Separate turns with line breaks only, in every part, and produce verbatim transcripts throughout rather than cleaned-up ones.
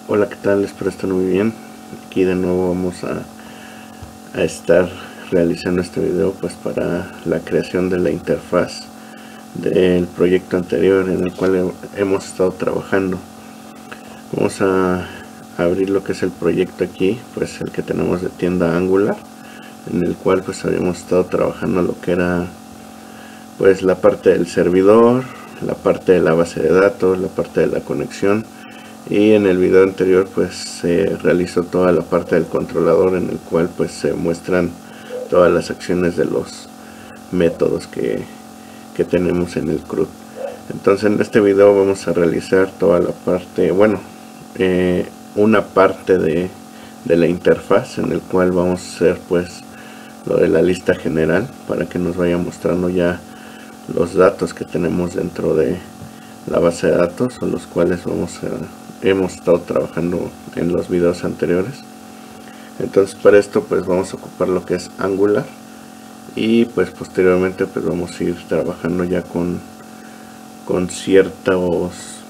Hola, ¿qué tal? Espero estén muy bien. Aquí de nuevo vamos a, a estar realizando este video pues para la creación de la interfaz del proyecto anterior en el cual he, hemos estado trabajando. Vamos a abrir lo que es el proyecto aquí, pues el que tenemos de tienda Angular, en el cual pues habíamos estado trabajando lo que era pues la parte del servidor, la parte de la base de datos, la parte de la conexión. Y en el video anterior pues se realizó toda la parte del controlador, en el cual pues se muestran todas las acciones de los métodos que, que tenemos en el C R U D. Entonces en este video vamos a realizar toda la parte, bueno, eh, una parte de, de la interfaz, en el cual vamos a hacer pues lo de la lista general, para que nos vaya mostrando ya los datos que tenemos dentro de la base de datos, o los cuales vamos a hemos estado trabajando en los videos anteriores. Entonces para esto pues vamos a ocupar lo que es Angular, y pues posteriormente pues vamos a ir trabajando ya con con ciertos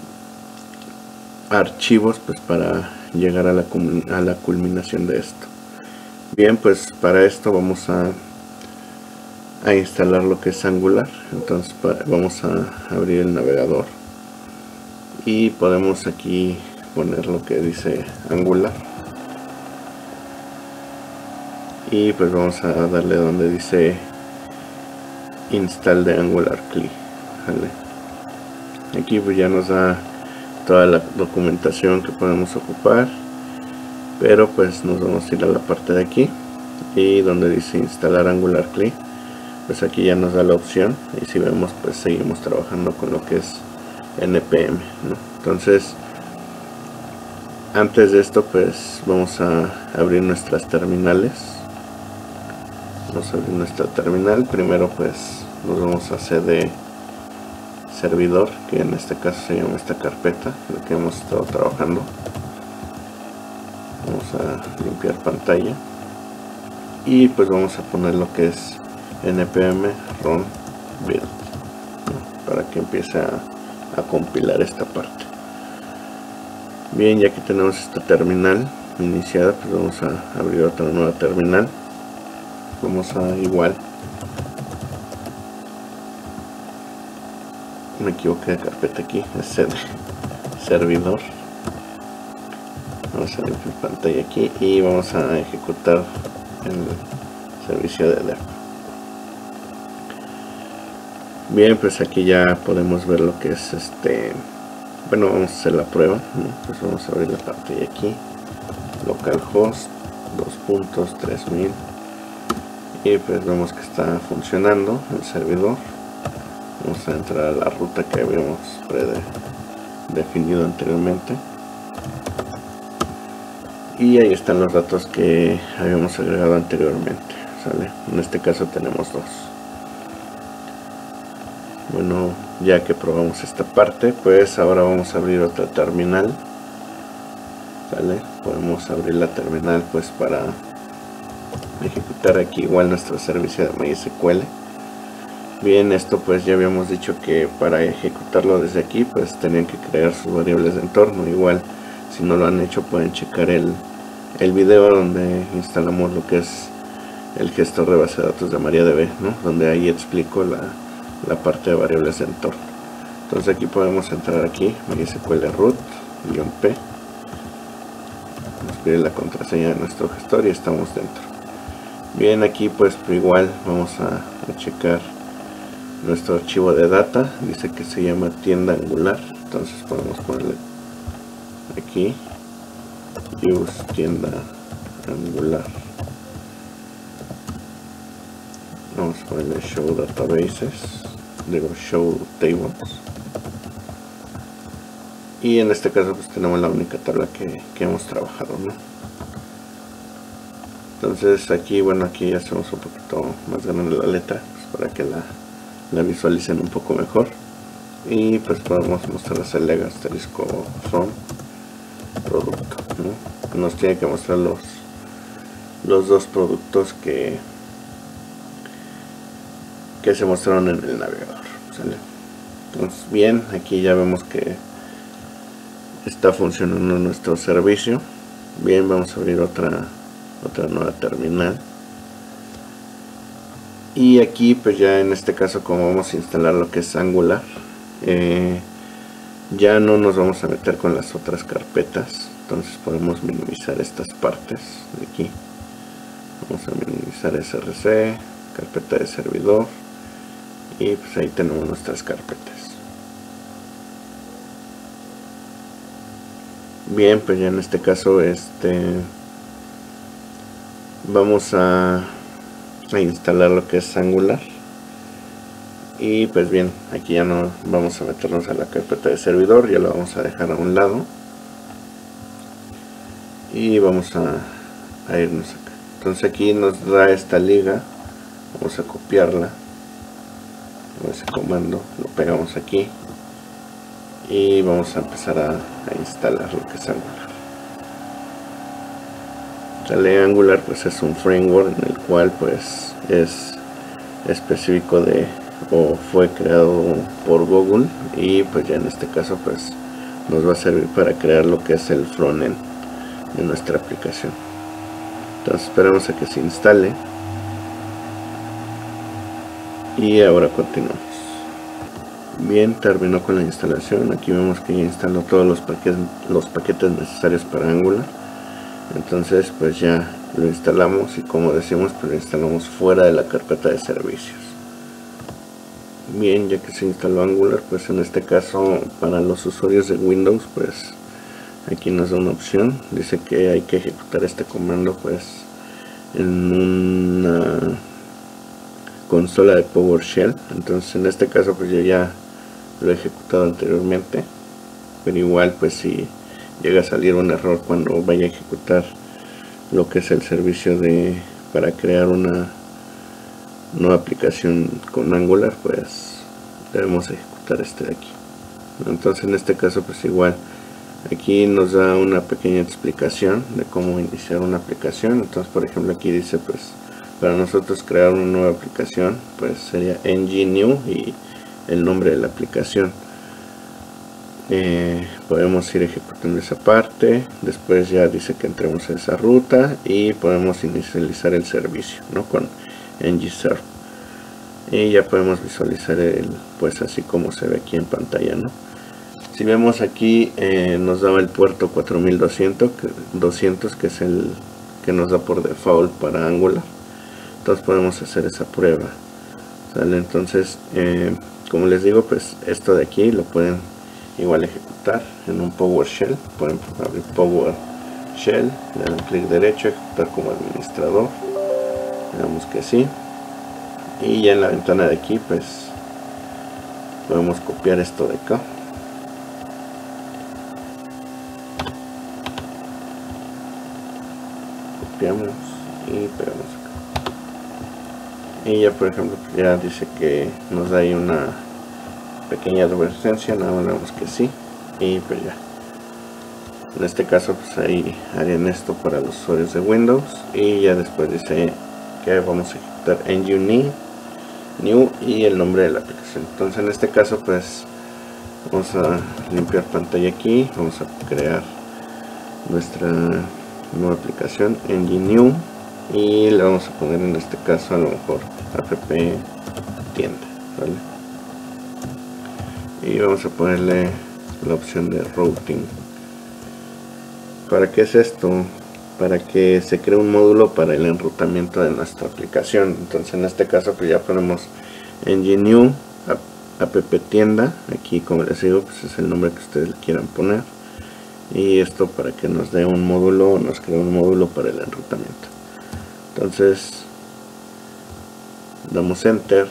archivos pues para llegar a la, a la culminación de esto. Bien, pues para esto vamos a a instalar lo que es Angular. Entonces para, vamos a abrir el navegador y podemos aquí poner lo que dice Angular, y pues vamos a darle donde dice install de Angular C L I. ¿Vale? Aquí pues ya nos da toda la documentación que podemos ocupar, pero pues nos vamos a ir a la parte de aquí, y donde dice instalar Angular C L I, pues aquí ya nos da la opción, y si vemos pues seguimos trabajando con lo que es N P M, ¿no? Entonces antes de esto pues vamos a abrir nuestras terminales. Vamos a abrir nuestra terminal. Primero pues nos vamos a hacer de servidor, que en este caso se llama esta carpeta, lo que hemos estado trabajando. Vamos a limpiar pantalla, y pues vamos a poner lo que es npm run build, ¿no? Para que empiece a, a compilar esta parte. Bien, ya que tenemos esta terminal iniciada, pues vamos a abrir otra nueva terminal. Vamos a igual, me equivoqué de carpeta, aquí es cd servidor. Vamos a limpiar pantalla aquí y vamos a ejecutar el servicio de dev. Bien, pues aquí ya podemos ver lo que es este, bueno, vamos a hacer la prueba, ¿no? Pues vamos a abrir la pantalla aquí, localhost dos puntos tres mil, y pues vemos que está funcionando el servidor. Vamos a entrar a la ruta que habíamos predefinido anteriormente, y ahí están los datos que habíamos agregado anteriormente, ¿sale? En este caso tenemos dos. Bueno, ya que probamos esta parte, pues ahora vamos a abrir otra terminal, ¿sale? Podemos abrir la terminal pues para ejecutar aquí igual nuestro servicio de MySQL. Bien, esto pues ya habíamos dicho que para ejecutarlo desde aquí pues tenían que crear sus variables de entorno. Igual, si no lo han hecho, pueden checar el, el video donde instalamos lo que es el gestor de base de datos de MariaDB, ¿no? Donde ahí explico la, la parte de variables de entorno. Entonces aquí podemos entrar aquí, MySQL root guión p, nos pide la contraseña de nuestro gestor y estamos dentro. Bien, aquí pues igual vamos a, a checar nuestro archivo de data. Dice que se llama tienda Angular, entonces podemos ponerle aquí use tienda Angular. Vamos a ponerle show databases, digo show tables, y en este caso pues tenemos la única tabla que, que hemos trabajado, ¿no? Entonces aquí, bueno, aquí ya hacemos un poquito más grande la letra pues para que la, la visualicen un poco mejor, y pues podemos mostrarles el leg asterisco from producto, ¿no? Nos tiene que mostrar los los dos productos que que se mostraron en el navegador, ¿sale? Entonces bien, aquí ya vemos que está funcionando nuestro servicio. Bien, vamos a abrir otra otra nueva terminal, y aquí pues ya en este caso, como vamos a instalar lo que es Angular, eh, ya no nos vamos a meter con las otras carpetas. Entonces podemos minimizar estas partes de aquí. Vamos a minimizar S R C, carpeta de servidor, y pues ahí tenemos nuestras carpetas. Bien, pues ya en este caso este vamos a, a instalar lo que es Angular. Y pues bien, aquí ya no vamos a meternos a la carpeta de servidor, ya lo vamos a dejar a un lado y vamos a, a irnos acá. Entonces aquí nos da esta liga, vamos a copiarla con ese comando, lo pegamos aquí y vamos a empezar a, a instalar lo que es Angular. Sale Angular, pues es un framework en el cual pues es específico de, o fue creado por Google, y pues ya en este caso pues nos va a servir para crear lo que es el frontend de nuestra aplicación. Entonces esperamos a que se instale y ahora continuamos. Bien, terminó con la instalación. Aquí vemos que ya instaló todos los paquetes, los paquetes necesarios para Angular. Entonces pues ya lo instalamos, y como decimos, pues lo instalamos fuera de la carpeta de servicios. Bien, ya que se instaló Angular, pues en este caso para los usuarios de Windows, pues aquí nos da una opción, dice que hay que ejecutar este comando pues en una consola de PowerShell. Entonces en este caso pues yo ya lo he ejecutado anteriormente, pero igual pues si llega a salir un error cuando vaya a ejecutar lo que es el servicio de para crear una nueva aplicación con Angular, pues debemos ejecutar este de aquí. Entonces en este caso pues igual aquí nos da una pequeña explicación de cómo iniciar una aplicación. Entonces por ejemplo aquí dice pues para nosotros crear una nueva aplicación pues sería ng new y el nombre de la aplicación. Eh, podemos ir ejecutando esa parte, después ya dice que entremos a esa ruta y podemos inicializar el servicio, ¿no? Con ng-serve, y ya podemos visualizar el pues así como se ve aquí en pantalla, ¿no? Si vemos aquí eh, nos daba el puerto cuatro mil doscientos que, doscientos, que es el que nos da por default para Angular. Entonces podemos hacer esa prueba, ¿sale? Entonces eh, como les digo, pues esto de aquí lo pueden igual ejecutar en un PowerShell. Pueden abrir PowerShell, le dan clic derecho, ejecutar como administrador, digamos que sí, y ya en la ventana de aquí pues podemos copiar esto de acá, copiamos y pegamos acá, y ya por ejemplo ya dice que nos da ahí una pequeña advertencia, nada más le damos que sí y pues ya. En este caso pues ahí harían esto para los usuarios de Windows, y ya después dice que vamos a ejecutar ng new y el nombre de la aplicación. Entonces en este caso pues vamos a limpiar pantalla aquí, vamos a crear nuestra nueva aplicación ng new y le vamos a poner en este caso a lo mejor app tienda, ¿vale? Y vamos a ponerle la opción de routing. ¿Para qué es esto? Para que se cree un módulo para el enrutamiento de nuestra aplicación. Entonces en este caso pues ya ponemos ng new app tienda, aquí como les digo pues es el nombre que ustedes quieran poner, y esto para que nos dé un módulo, nos cree un módulo para el enrutamiento. Entonces damos enter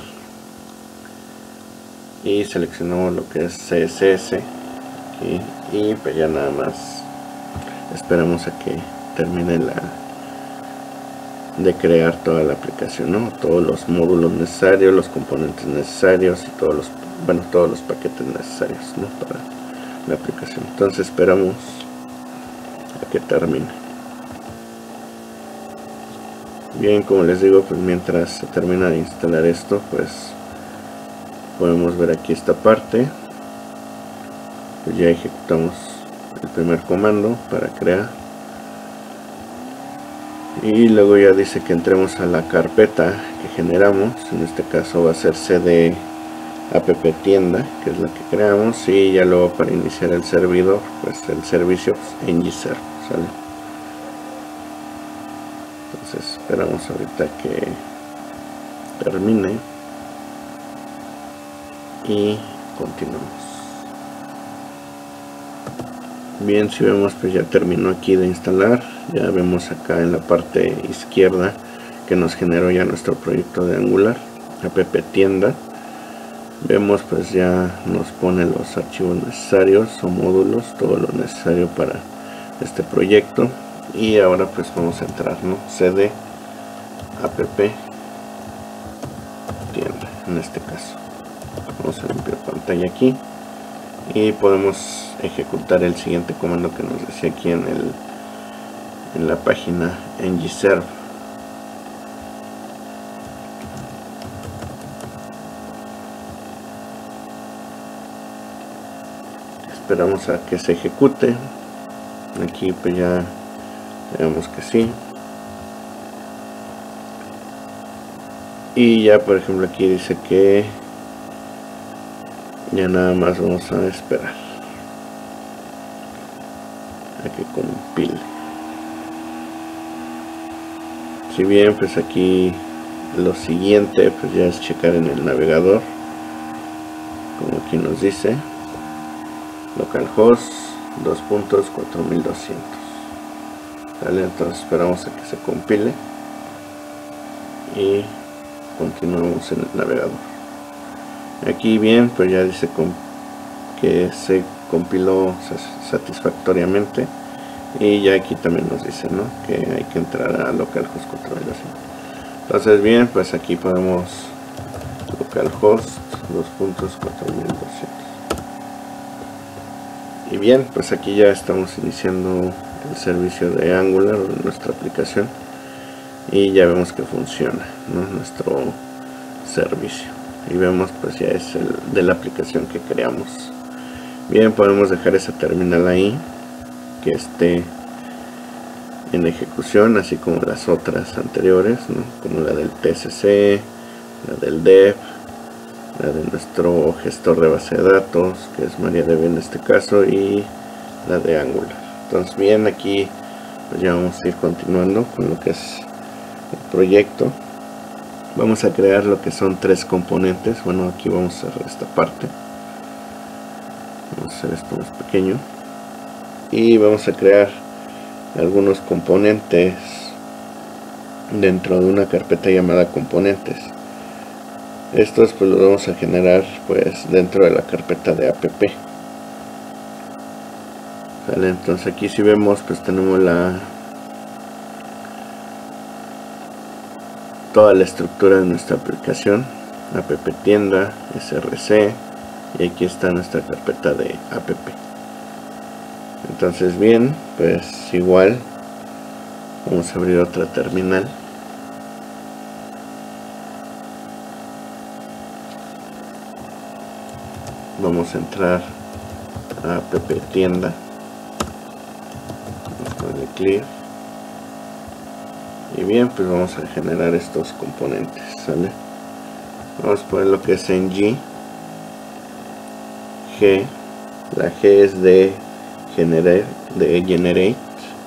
y seleccionamos lo que es C S S aquí, y pues ya nada más esperamos a que termine la de crear toda la aplicación, ¿no? Todos los módulos necesarios, los componentes necesarios y todos los bueno todos los paquetes necesarios, ¿no? Para la aplicación. Entonces esperamos a que termine. Bien, como les digo, pues mientras se termina de instalar esto, pues podemos ver aquí esta parte, pues ya ejecutamos el primer comando para crear, y luego ya dice que entremos a la carpeta que generamos. En este caso va a ser cd app tienda, que es la que creamos, y ya luego para iniciar el servidor, pues el servicio pues, ngserve, ¿sale? Entonces esperamos ahorita que termine y continuamos. Bien, si vemos pues ya terminó aquí de instalar. Ya vemos acá en la parte izquierda que nos generó ya nuestro proyecto de Angular app tienda. Vemos pues ya nos pone los archivos necesarios o módulos, todo lo necesario para este proyecto. Y ahora pues vamos a entrar, ¿no? cd app tienda, en este caso vamos a limpiar pantalla aquí y podemos ejecutar el siguiente comando que nos decía aquí en el en la página ngserve. Esperamos a que se ejecute. Aquí pues ya vemos que sí, y ya por ejemplo aquí dice que ya nada más vamos a esperar a que compile. Si bien pues aquí lo siguiente pues ya es checar en el navegador, como aquí nos dice localhost dos puntos cuatro mil doscientos, ¿vale? Entonces esperamos a que se compile y continuamos en el navegador. Aquí bien pues ya dice que se compiló satisfactoriamente, y ya aquí también nos dice, ¿no?, que hay que entrar a localhost cuatro mil doscientos. Entonces bien, pues aquí podemos localhost dos puntos cuatro mil doscientos. Y bien, pues aquí ya estamos iniciando el servicio de Angular de nuestra aplicación, y ya vemos que funciona, ¿no?, nuestro servicio, y vemos pues ya es el de la aplicación que creamos. Bien, podemos dejar esa terminal ahí que esté en ejecución, así como las otras anteriores, ¿no?, como la del T C C, la del dev, la de nuestro gestor de base de datos, que es MariaDB en este caso, y la de Angular. Entonces bien, aquí pues ya vamos a ir continuando con lo que es el proyecto. Vamos a crear lo que son tres componentes. Bueno, aquí vamos a cerrar esta parte, vamos a hacer esto más pequeño, y vamos a crear algunos componentes dentro de una carpeta llamada componentes. Estos pues los vamos a generar pues dentro de la carpeta de app. ¿Vale? Entonces aquí si vemos pues tenemos la toda la estructura de nuestra aplicación, app tienda, src, y aquí está nuestra carpeta de app. Entonces bien, pues igual vamos a abrir otra terminal. Vamos a entrar a app tienda, vamos a ponerle clear, y bien, pues vamos a generar estos componentes, ¿sale? Vamos a poner lo que es en G, G, la G es de generate, de generate,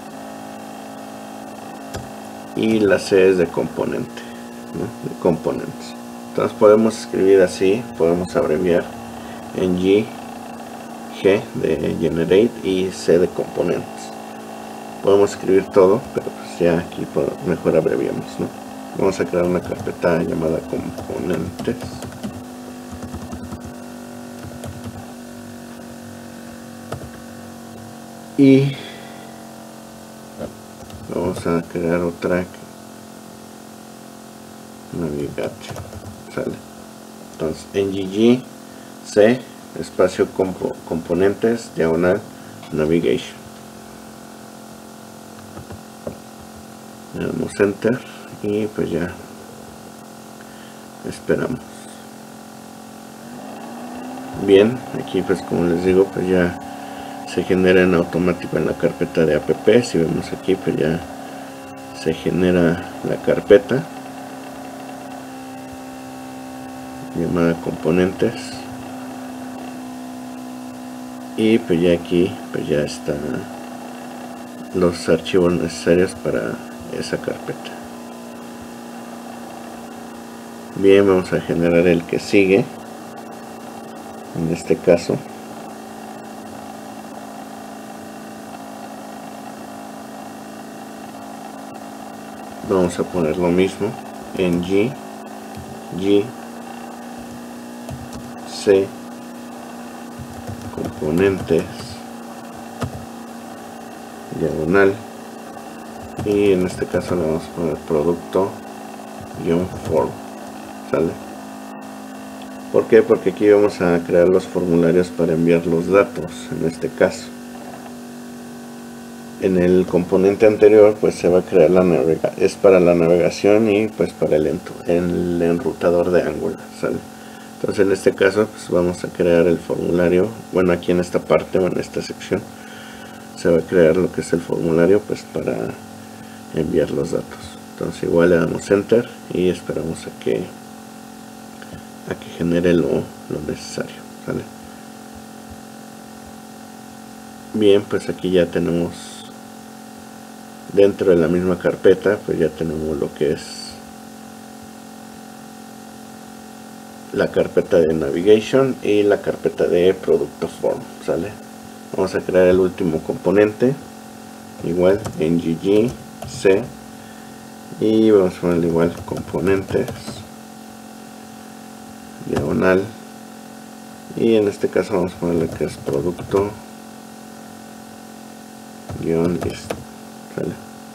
y la C es de componente, ¿no?, de components. Entonces podemos escribir así, podemos abreviar en G, G de generate y C de components. Podemos escribir todo, pero pues ya aquí mejor abreviamos, ¿no? Vamos a crear una carpeta llamada componentes. Y vamos a crear otra navigation, ¿sale? Entonces en G, C, espacio compo, componentes, diagonal, navigation. Le damos enter y pues ya esperamos. Bien, aquí pues como les digo, pues ya se genera en automático en la carpeta de app. Si vemos aquí, pues ya se genera la carpeta llamada componentes, y pues ya aquí pues ya están los archivos necesarios para esa carpeta. Bien, vamos a generar el que sigue. En este caso vamos a poner lo mismo en G, G, C, componentes, diagonal, y en este caso le vamos a poner producto guión form. ¿Sale? ¿Por qué? Porque aquí vamos a crear los formularios para enviar los datos. En este caso, en el componente anterior pues se va a crear la navega es para la navegación y pues para el, el enrutador de Angular. ¿Sale? Entonces en este caso pues vamos a crear el formulario. Bueno, aquí en esta parte o en esta sección se va a crear lo que es el formulario pues para enviar los datos. Entonces igual le damos enter y esperamos a que a que genere lo, lo necesario. ¿Sale? Bien, pues aquí ya tenemos dentro de la misma carpeta, pues ya tenemos lo que es la carpeta de navigation y la carpeta de producto form. ¿Sale? Vamos a crear el último componente, igual en G G, C, y vamos a poner igual componentes, diagonal, y en este caso vamos a ponerle que es producto guión list. ¿Sale?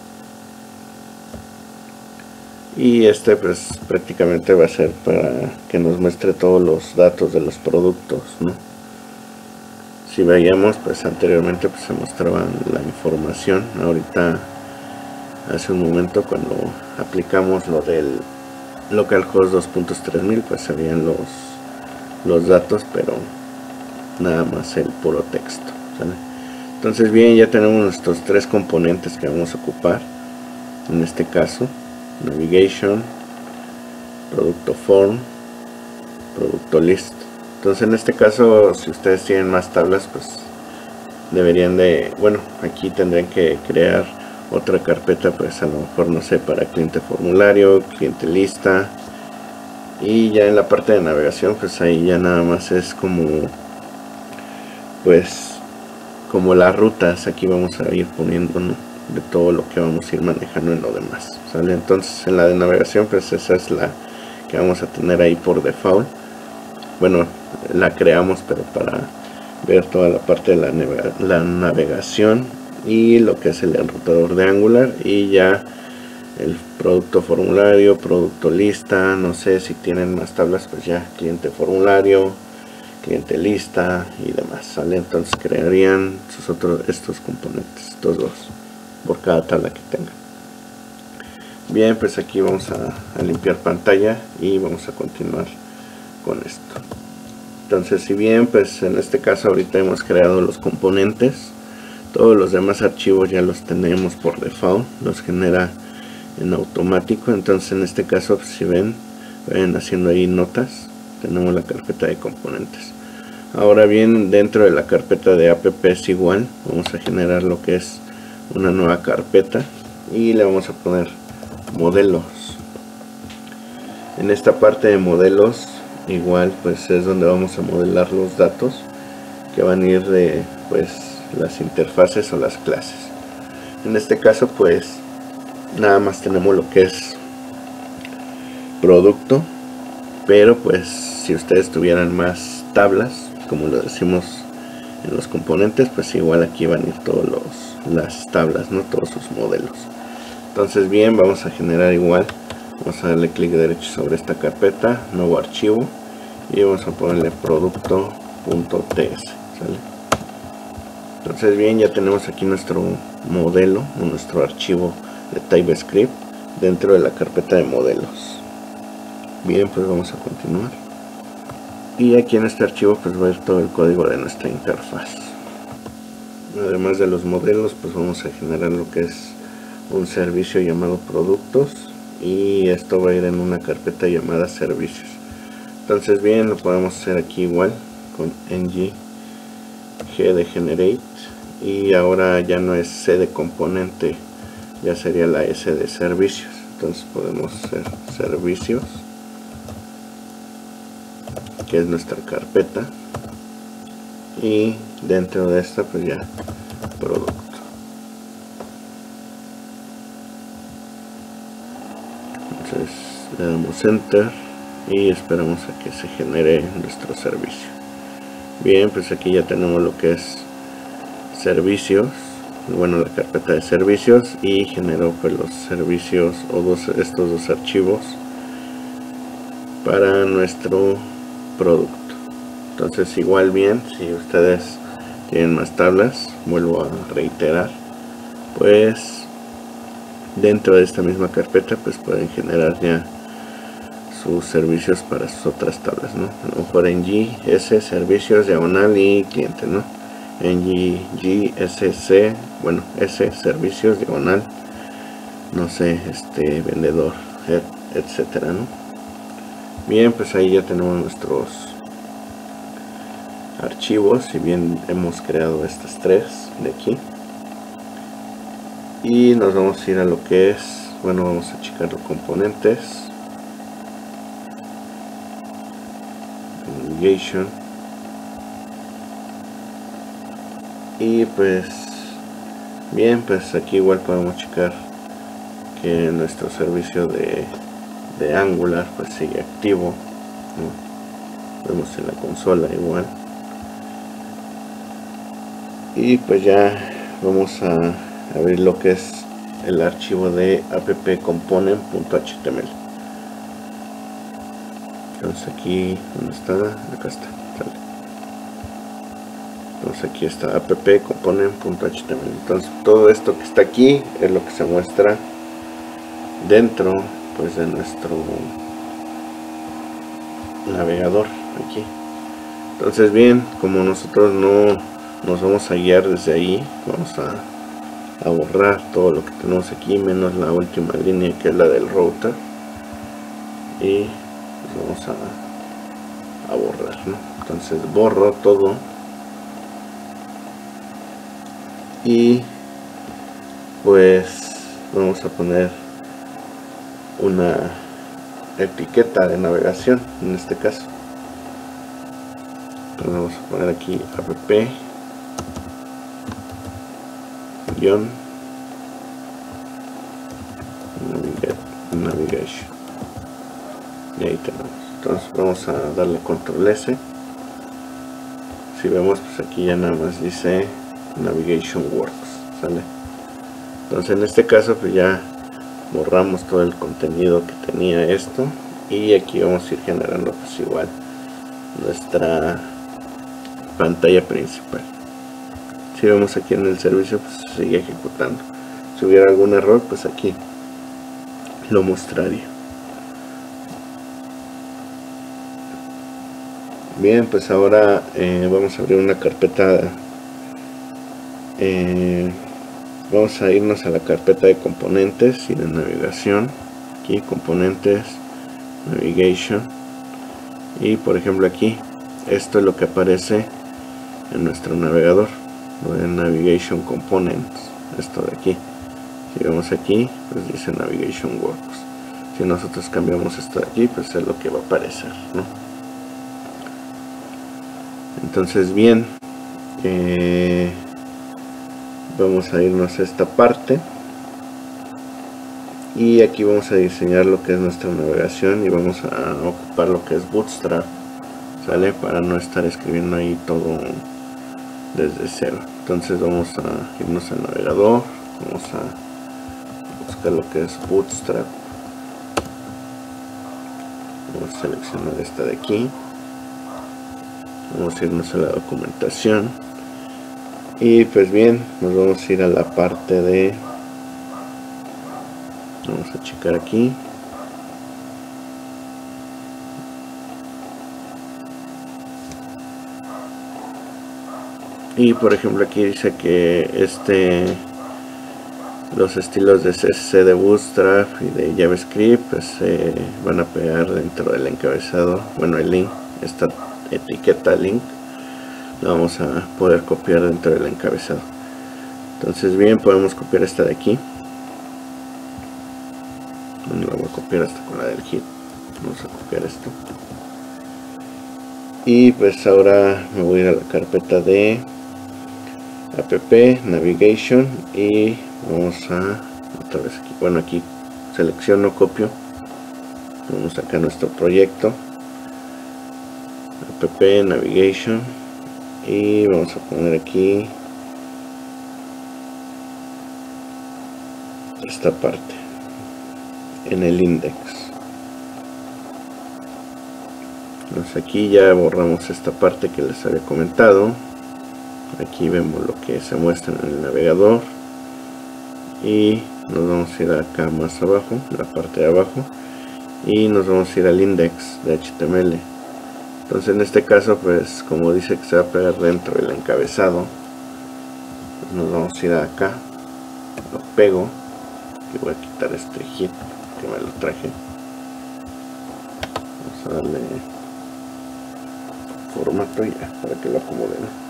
Y este pues prácticamente va a ser para que nos muestre todos los datos de los productos, ¿no? Si veíamos pues anteriormente pues se mostraba la información. Ahorita hace un momento cuando aplicamos lo del localhost dos punto tres mil pues se veían los los datos, pero nada más el puro texto. ¿Sale? Entonces bien, ya tenemos nuestros tres componentes que vamos a ocupar en este caso: navigation, producto form, producto list. Entonces en este caso, si ustedes tienen más tablas, pues deberían de, bueno, aquí tendrían que crear otra carpeta, pues a lo mejor, no sé, para cliente formulario, cliente lista, y ya en la parte de navegación pues ahí ya nada más es como pues como las rutas. Aquí vamos a ir poniendo, ¿no?, de todo lo que vamos a ir manejando en lo demás. ¿Sale? Entonces en la de navegación pues esa es la que vamos a tener ahí por default. Bueno, la creamos pero para ver toda la parte de la, navega la navegación y lo que es el enrutador de Angular, y ya el producto formulario, producto lista, no sé si tienen más tablas, pues ya cliente formulario, cliente lista y demás. ¿Sale? Entonces crearían sus otros, estos componentes, estos dos, por cada tabla que tengan. Bien, pues aquí vamos a, a limpiar pantalla y vamos a continuar con esto. Entonces, si bien pues en este caso ahorita hemos creado los componentes, todos los demás archivos ya los tenemos por default, los genera en automático. Entonces en este caso, pues, si ven, vayan haciendo ahí notas, tenemos la carpeta de componentes. Ahora bien, dentro de la carpeta de app es igual, vamos a generar lo que es una nueva carpeta y le vamos a poner modelos. En esta parte de modelos igual pues es donde vamos a modelar los datos que van a ir de pues las interfaces o las clases. En este caso pues nada más tenemos lo que es producto, pero pues si ustedes tuvieran más tablas, como lo decimos en los componentes, pues igual aquí van a ir todos los las tablas, no todos sus modelos. Entonces bien, vamos a generar igual, vamos a darle clic derecho sobre esta carpeta, nuevo archivo, y vamos a ponerle producto.ts. ¿Sale? Entonces bien, ya tenemos aquí nuestro modelo o nuestro archivo de TypeScript dentro de la carpeta de modelos. Bien, pues vamos a continuar, y aquí en este archivo pues va a ir todo el código de nuestra interfaz. además de los modelos, pues vamos a generar lo que es un servicio llamado productos, y esto va a ir en una carpeta llamada servicios. Entonces bien, lo podemos hacer aquí igual con ng g de generate, y ahora ya no es c de componente, ya sería la s de servicios. Entonces podemos hacer servicios, que es nuestra carpeta, y dentro de esta pues ya producto. Entonces le damos enter y esperamos a que se genere nuestro servicio. Bien, pues aquí ya tenemos lo que es servicios, bueno, la carpeta de servicios, y generó pues los servicios o dos, estos dos archivos para nuestro producto. Entonces igual bien, si ustedes tienen más tablas, vuelvo a reiterar, pues dentro de esta misma carpeta pues pueden generar ya sus servicios para sus otras tablas, ¿no? A lo mejor en G, S, servicios, diagonal y cliente, ¿no? En G, G, S, C, bueno, S, servicios, diagonal, no sé, este, vendedor, etcétera, ¿no? Bien, pues ahí ya tenemos nuestros archivos, si bien hemos creado estas tres de aquí, y nos vamos a ir a lo que es, bueno, vamos a checar los componentes, navigation, y pues bien, pues aquí igual podemos checar que nuestro servicio de, de Angular pues sigue activo, ¿no? Vemos en la consola igual. Y pues ya vamos a abrir lo que es el archivo de appcomponent.html. Entonces aquí, ¿dónde está? Acá está, sale. Entonces aquí está appcomponent.html. Entonces todo esto que está aquí es lo que se muestra dentro pues de nuestro navegador aquí. Entonces bien, como nosotros no nos vamos a guiar desde ahí, vamos a, a borrar todo lo que tenemos aquí menos la última línea, que es la del router, y pues vamos a, a borrar, ¿no? Entonces borro todo y pues vamos a poner una etiqueta de navegación en este caso. Entonces vamos a poner aquí app guión navigation, y ahí tenemos. Entonces vamos a darle control S. Si vemos, pues aquí ya nada más dice navigation works, ¿sale? Entonces en este caso pues ya borramos todo el contenido que tenía esto, y aquí vamos a ir generando pues igual nuestra pantalla principal. Si vemos aquí en el servicio, pues sigue ejecutando. Si hubiera algún error, pues aquí lo mostraría. Bien, pues ahora eh, vamos a abrir una carpeta, eh, vamos a irnos a la carpeta de componentes y de navegación. Aquí componentes, navigation, y por ejemplo aquí esto es lo que aparece en nuestro navegador, en navigation components, esto de aquí. Si vemos aquí, pues dice navigation works. Si nosotros cambiamos esto de aquí, pues es lo que va a aparecer, ¿no? Entonces bien, eh, vamos a irnos a esta parte, y aquí vamos a diseñar lo que es nuestra navegación, y vamos a ocupar lo que es Bootstrap, ¿sale? Para no estar escribiendo ahí todo desde cero. Entonces vamos a irnos al navegador, vamos a buscar lo que es Bootstrap, vamos a seleccionar esta de aquí, vamos a irnos a la documentación, y pues bien, nos vamos a ir a la parte de, vamos a checar aquí, Y por ejemplo aquí dice que este los estilos de C S S de Bootstrap y de JavaScript pues se eh, van a pegar dentro del encabezado. Bueno, el link, esta etiqueta link la vamos a poder copiar dentro del encabezado. Entonces bien, podemos copiar esta de aquí. La voy a copiar hasta con la del hit. Vamos a copiar esto. Y pues ahora me voy a ir a la carpeta de app navigation y vamos a otra vez aquí, bueno, aquí selecciono, copio, vamos acá a nuestro proyecto app navigation y vamos a poner aquí esta parte en el index. Entonces aquí ya borramos esta parte que les había comentado. Aquí vemos lo que se muestra en el navegador y nos vamos a ir acá más abajo, la parte de abajo, y nos vamos a ir al index de H T M L. Entonces en este caso, pues como dice que se va a pegar dentro del encabezado, pues nos vamos a ir acá, lo pego y voy a quitar este hit que me lo traje. Vamos a darle formato ya para que lo acomode, ¿no?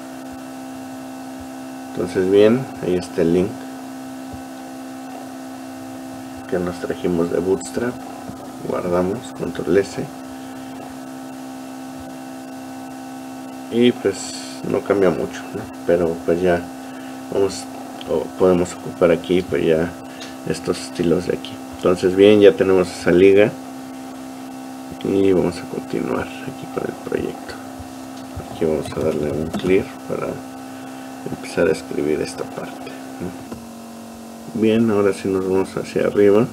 Entonces bien, ahí está el link que nos trajimos de Bootstrap. Guardamos, control S, y pues no cambia mucho, ¿no? Pero pues ya vamos, o podemos ocupar aquí pues ya estos estilos de aquí. Entonces bien, ya tenemos esa liga y vamos a continuar aquí con el proyecto. Aquí vamos a darle un clear para empezar a escribir esta parte, ¿no? Bien, ahora sí nos vamos hacia arriba.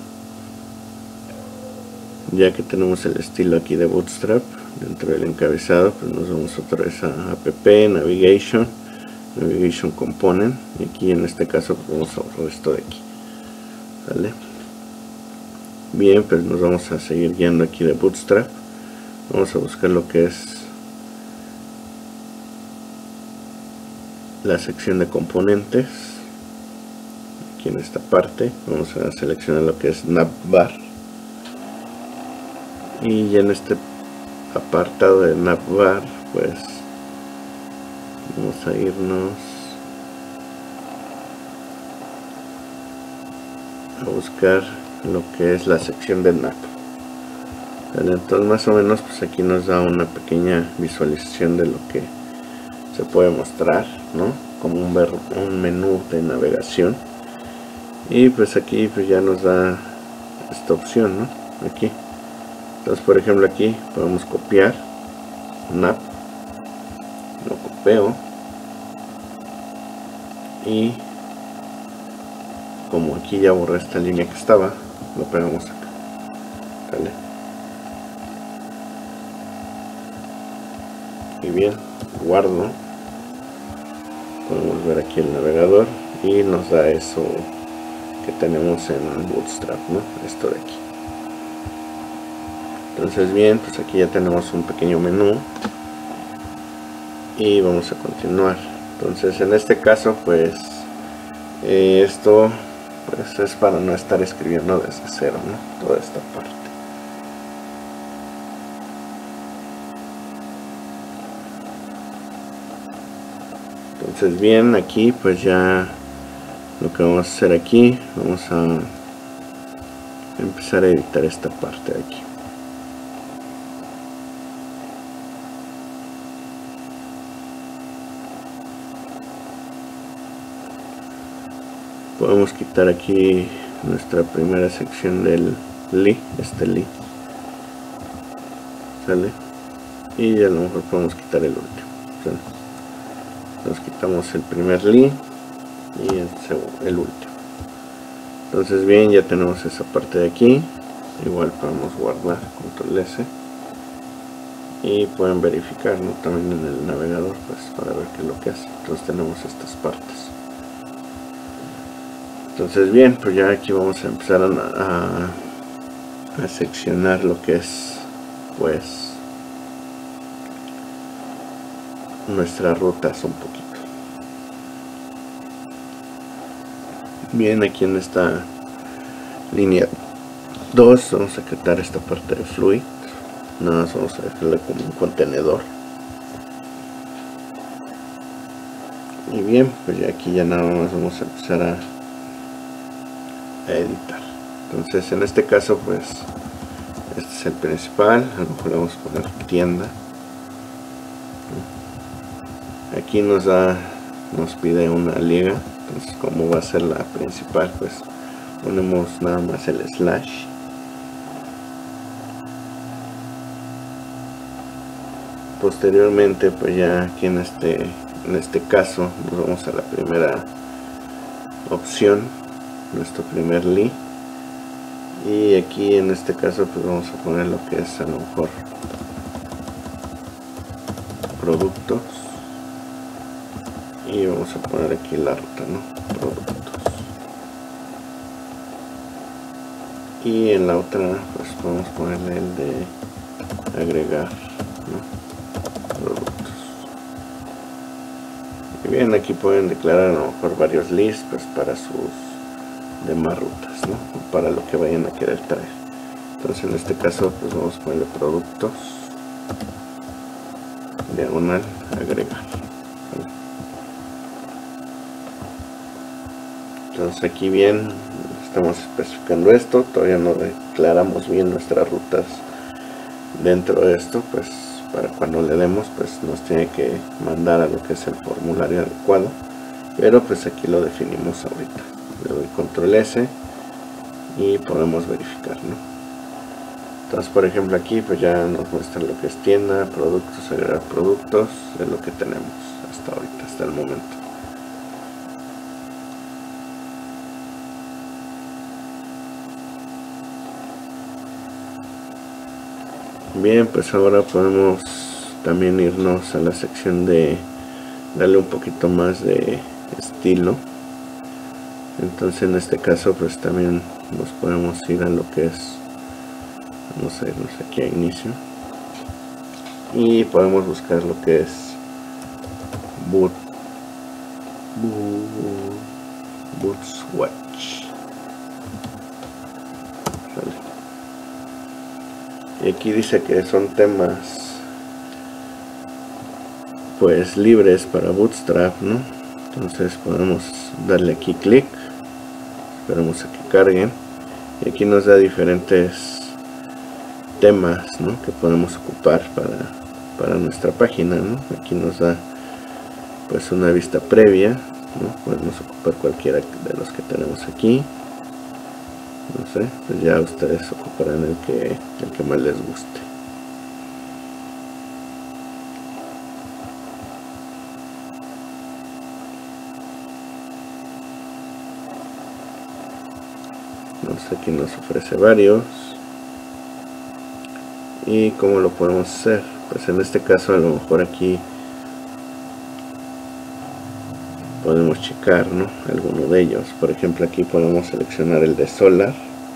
Ya que tenemos el estilo aquí de Bootstrap dentro del encabezado, pues nos vamos otra vez a app navigation, navigation component, y aquí en este caso pues vamos a borrar esto de aquí, ¿vale? Bien, pues nos vamos a seguir guiando aquí de Bootstrap. Vamos a buscar lo que es la sección de componentes. Aquí en esta parte vamos a seleccionar lo que es navbar, y ya en este apartado de navbar pues vamos a irnos a buscar lo que es la sección de nav. ¿Vale? Entonces más o menos pues aquí nos da una pequeña visualización de lo que se puede mostrar, ¿no? Como un, ver, un menú de navegación. Y pues aquí pues ya nos da esta opción, ¿no? Aquí. Entonces por ejemplo aquí podemos copiar nav, lo copio y como aquí ya borré esta línea que estaba, lo pegamos acá, ¿vale? Y bien, guardo, podemos ver aquí el navegador y nos da eso que tenemos en Bootstrap, ¿no? Esto de aquí. Entonces bien, pues aquí ya tenemos un pequeño menú y vamos a continuar. Entonces en este caso pues eh, esto pues es para no estar escribiendo desde cero, ¿no? Toda esta parte. Entonces bien, aquí pues ya lo que vamos a hacer aquí, vamos a empezar a editar esta parte de aquí. Podemos quitar aquí nuestra primera sección del li, este li, ¿sale? Y a lo mejor podemos quitar el último, ¿sale? Nos quitamos el primer li y el, el último. Entonces bien, ya tenemos esa parte de aquí. Igual podemos guardar, control S, y pueden verificar, ¿no? También en el navegador pues para ver qué es lo que hace. Entonces tenemos estas partes. Entonces bien, pues ya aquí vamos a empezar a, a, a seccionar lo que es pues nuestras rutas un poquito. Bien, aquí en esta línea dos vamos a quitar esta parte de fluid, nada más vamos a dejarla como un contenedor. Y bien, pues ya aquí ya nada más vamos a empezar a, a editar. Entonces en este caso pues este es el principal, a lo mejor le vamos a poner tienda. Aquí nos da, nos pide una liga, entonces como va a ser la principal pues ponemos nada más el slash. Posteriormente pues ya aquí en este en este caso nos vamos a la primera opción, nuestro primer li, y aquí en este caso pues vamos a poner lo que es a lo mejor productos, y vamos a poner aquí la ruta, ¿no? Productos. Y en la otra pues podemos ponerle el de agregar, ¿no? Productos. Y bien, aquí pueden declarar a lo mejor varios lists pues para sus demás rutas, ¿no? Para lo que vayan a querer traer. Entonces en este caso pues vamos a ponerle productos, diagonal, agregar. ¿Vale? Entonces aquí bien estamos especificando esto, todavía no declaramos bien nuestras rutas dentro de esto, pues para cuando le demos pues nos tiene que mandar a lo que es el formulario adecuado, pero pues aquí lo definimos ahorita. Le doy control S y podemos verificar, ¿no? Entonces por ejemplo aquí pues ya nos muestra lo que es tienda, productos, agregar productos, es lo que tenemos hasta ahorita, hasta el momento. Bien, pues ahora podemos también irnos a la sección de darle un poquito más de estilo. Entonces en este caso pues también nos podemos ir a lo que es, vamos a irnos aquí a inicio y podemos buscar lo que es boot, boot, boot swatch. Vale. Y aquí dice que son temas pues libres para Bootstrap, ¿no? Entonces podemos darle aquí clic, esperamos a que carguen, y aquí nos da diferentes temas, ¿no? Que podemos ocupar para, para nuestra página, ¿no? Aquí nos da pues una vista previa, ¿no? Podemos ocupar cualquiera de los que tenemos aquí. No sé, pues ya ustedes ocuparán el que, el que más les guste. Entonces aquí nos ofrece varios. ¿Y cómo lo podemos hacer? Pues en este caso a lo mejor aquí podemos checar, ¿no? Alguno de ellos. Por ejemplo aquí podemos seleccionar el de Solar,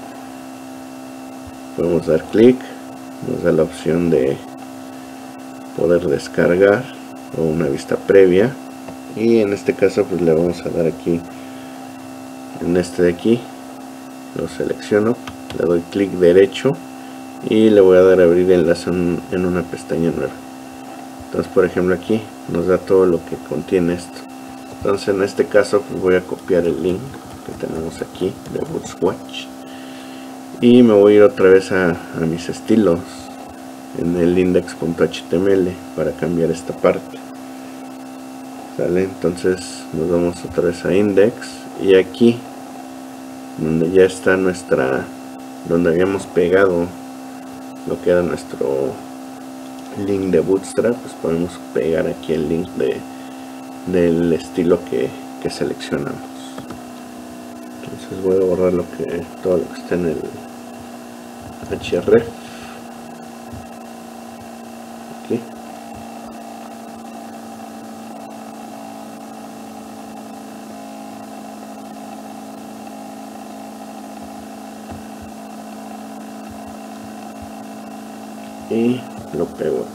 podemos dar clic, nos da la opción de poder descargar o una vista previa, y en este caso pues le vamos a dar aquí en este de aquí, lo selecciono, le doy clic derecho y le voy a dar a abrir enlace en una pestaña nueva. Entonces por ejemplo aquí nos da todo lo que contiene esto. Entonces en este caso pues voy a copiar el link que tenemos aquí de Bootswatch y me voy a ir otra vez a, a mis estilos en el index punto H T M L para cambiar esta parte. ¿Sale? Entonces nos vamos otra vez a index, y aquí donde ya está nuestra, donde habíamos pegado lo que era nuestro link de Bootstrap, pues podemos pegar aquí el link de del estilo que, que seleccionamos. Entonces voy a borrar lo que todo lo que está en el href aquí. Y lo pego acá.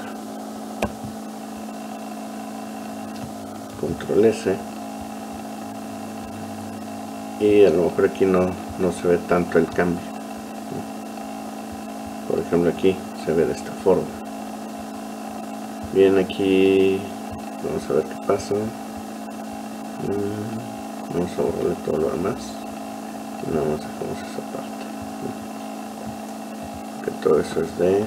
Control S. y a lo mejor aquí no, no se ve tanto el cambio. Por ejemplo, aquí se ve de esta forma. Bien, aquí vamos a ver qué pasa. Vamos a borrarle todo lo demás y nada más dejamos esa parte, que todo eso es de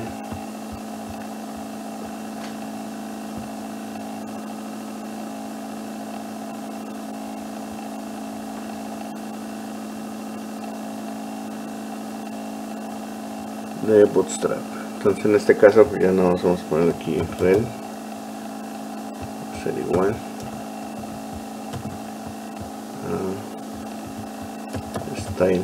de Bootstrap. Entonces en este caso pues ya nos vamos a poner aquí rel, va a ser igual a style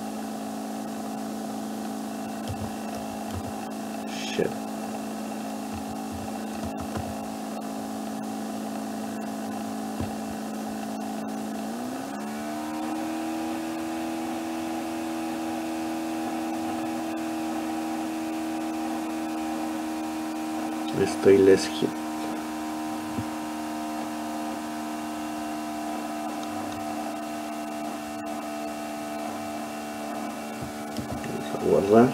shape. Styleless hit. Vamos a guardar,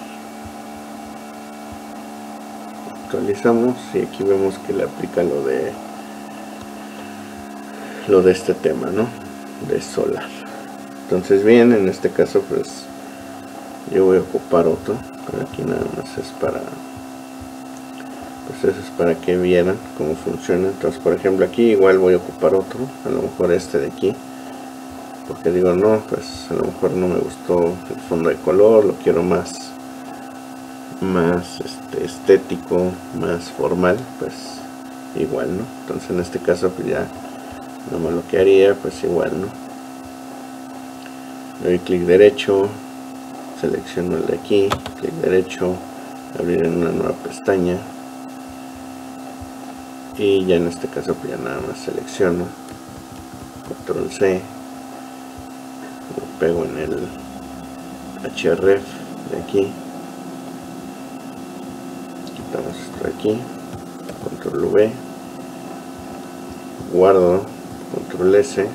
actualizamos y aquí vemos que le aplica lo de lo de este tema, ¿no? De solar. Entonces bien, en este caso pues yo voy a ocupar otro, pero aquí nada más es para, pues eso es para que vieran cómo funciona. Entonces por ejemplo aquí igual voy a ocupar otro, a lo mejor este de aquí, porque digo no, pues a lo mejor no me gustó el fondo de color, lo quiero más más este, estético, más formal, pues igual, ¿no? Entonces en este caso pues ya nomás lo que haría pues igual, ¿no? Le doy clic derecho, selecciono el de aquí, clic derecho, abrir en una nueva pestaña y ya en este caso pues ya nada más selecciono, control C, lo pego en el href de aquí, quitamos esto de aquí, control V, guardo, control S,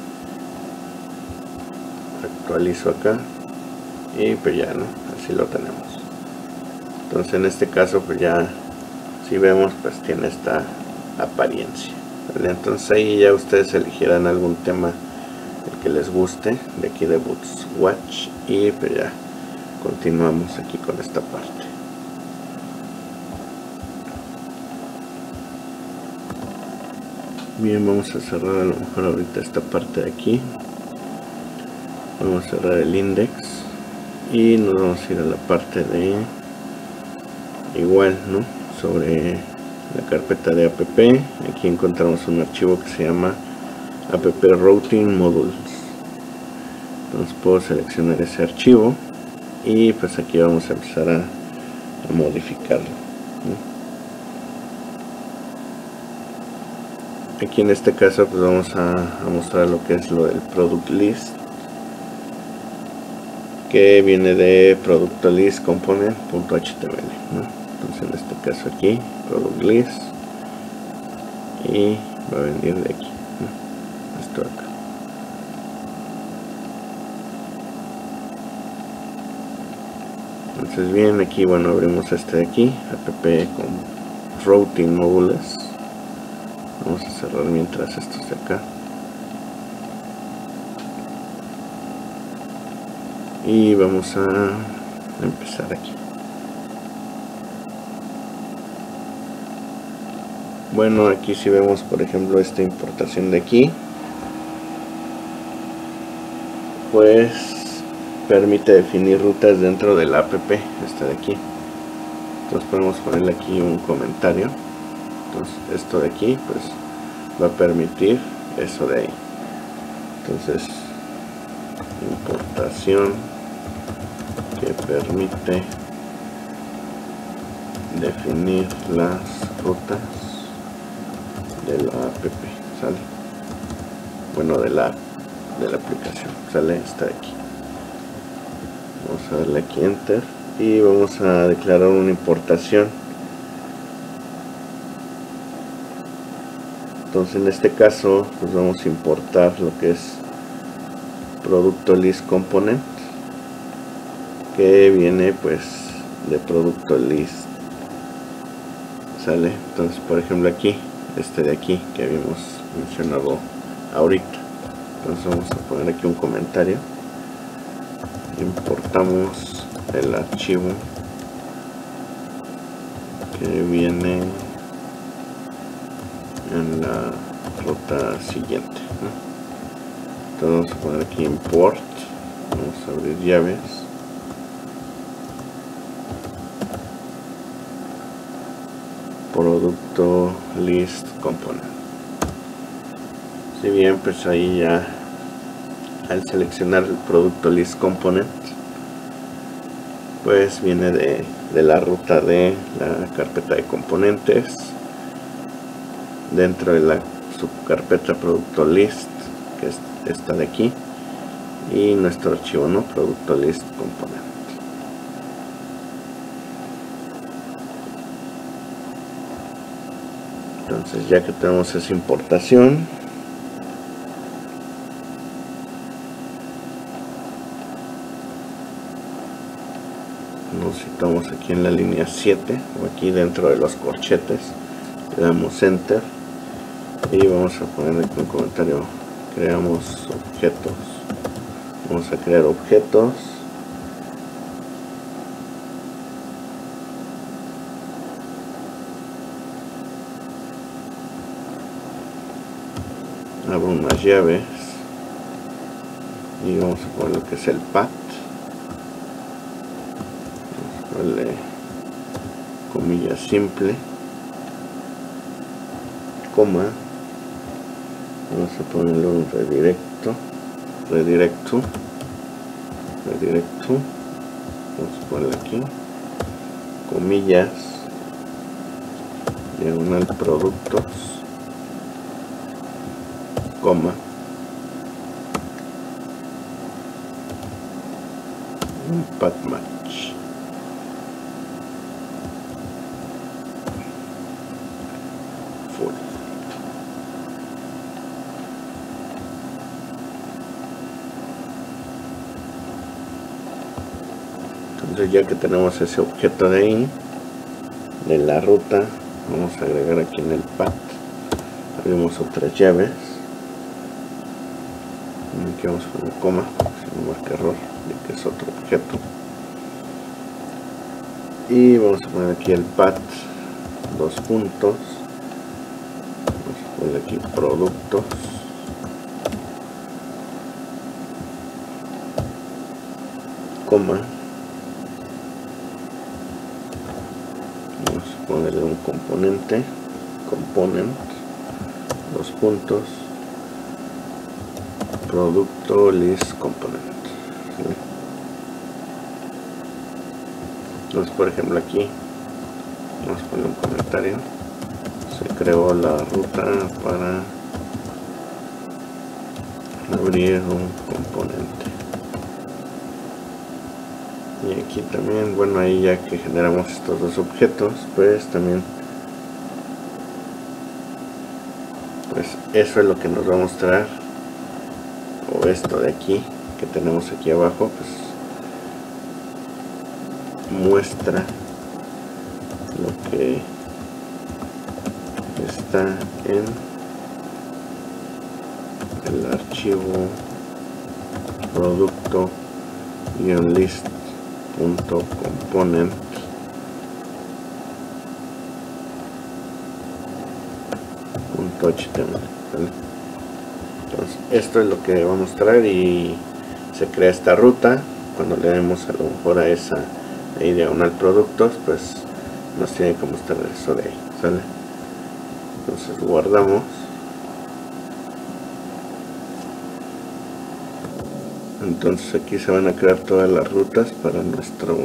actualizo acá y pues ya, no, así lo tenemos. Entonces en este caso pues ya, si vemos, pues tiene esta apariencia, ¿vale? Entonces ahí ya ustedes eligieran algún tema el que les guste de aquí de Bootswatch y pues ya continuamos aquí con esta parte. Bien, vamos a cerrar a lo mejor ahorita esta parte de aquí, vamos a cerrar el index y nos vamos a ir a la parte de igual, ¿no? Sobre la carpeta de app. Aquí encontramos un archivo que se llama app routing modules. Entonces puedo seleccionar ese archivo y pues aquí vamos a empezar a, a modificarlo, ¿no? Aquí en este caso pues vamos a, a mostrar lo que es lo del product list, que viene de product list component.html, ¿no? Entonces en este caso aquí product list y va a venir de aquí, ¿no? Esto acá. Entonces bien, aquí bueno, abrimos este de aquí, app con routing modules. Vamos a cerrar mientras estos de acá y vamos a empezar aquí. Bueno, aquí si vemos por ejemplo esta importación de aquí, pues permite definir rutas dentro de la app, esta de aquí. Entonces podemos ponerle aquí un comentario. Entonces esto de aquí pues va a permitir eso de ahí. Entonces importación que permite definir las rutas de la app, sale, bueno, de la de la aplicación, sale esta de aquí. Vamos a darle aquí enter y vamos a declarar una importación. Entonces en este caso pues vamos a importar lo que es producto list component, que viene pues de producto list, sale. Entonces, por ejemplo, aquí este de aquí que habíamos mencionado ahorita, entonces vamos a poner aquí un comentario. Importamos el archivo que viene en la ruta siguiente, ¿no? Entonces vamos a poner aquí import, vamos a abrir llaves, producto list component. Si bien pues ahí ya al seleccionar el producto list component pues viene de, de la ruta de la carpeta de componentes, dentro de la subcarpeta producto list, que es esta de aquí, y nuestro archivo, ¿no? Producto list component. Entonces, ya que tenemos esa importación, nos situamos aquí en la línea siete, o aquí dentro de los corchetes, le damos enter y vamos a poner aquí un comentario. Creamos objetos, vamos a crear objetos, abro unas llaves y vamos a poner lo que es el path, vamos a ponerle comilla simple, coma, vamos a ponerle un redirecto, redirecto, redirecto, vamos a ponerle aquí, comillas, diagonal productos, coma, un path match, full. Entonces, ya que tenemos ese objeto de ahí, de la ruta, vamos a agregar aquí en el path, abrimos otras llaves, aquí vamos a poner coma, si no marca error, de que es otro objeto, y vamos a poner aquí el path, dos puntos, vamos a poner aquí productos, coma, vamos a ponerle un componente, component, dos puntos, producto list component. ¿Sí? Entonces, por ejemplo, aquí vamos a poner un comentario. Se creó la ruta para abrir un componente. Y aquí también, bueno, ahí ya que generamos estos dos objetos, pues también, pues eso es lo que nos va a mostrar, o esto de aquí que tenemos aquí abajo, pues muestra lo que está en el archivo producto list punto component punto H T M L, ¿vale? Entonces, esto es lo que va a mostrar y se crea esta ruta. Cuando le demos a lo mejor a esa ahí diagonal productos, pues nos tiene que mostrar eso de ahí, ¿sale? Entonces guardamos. Entonces aquí se van a crear todas las rutas para nuestros,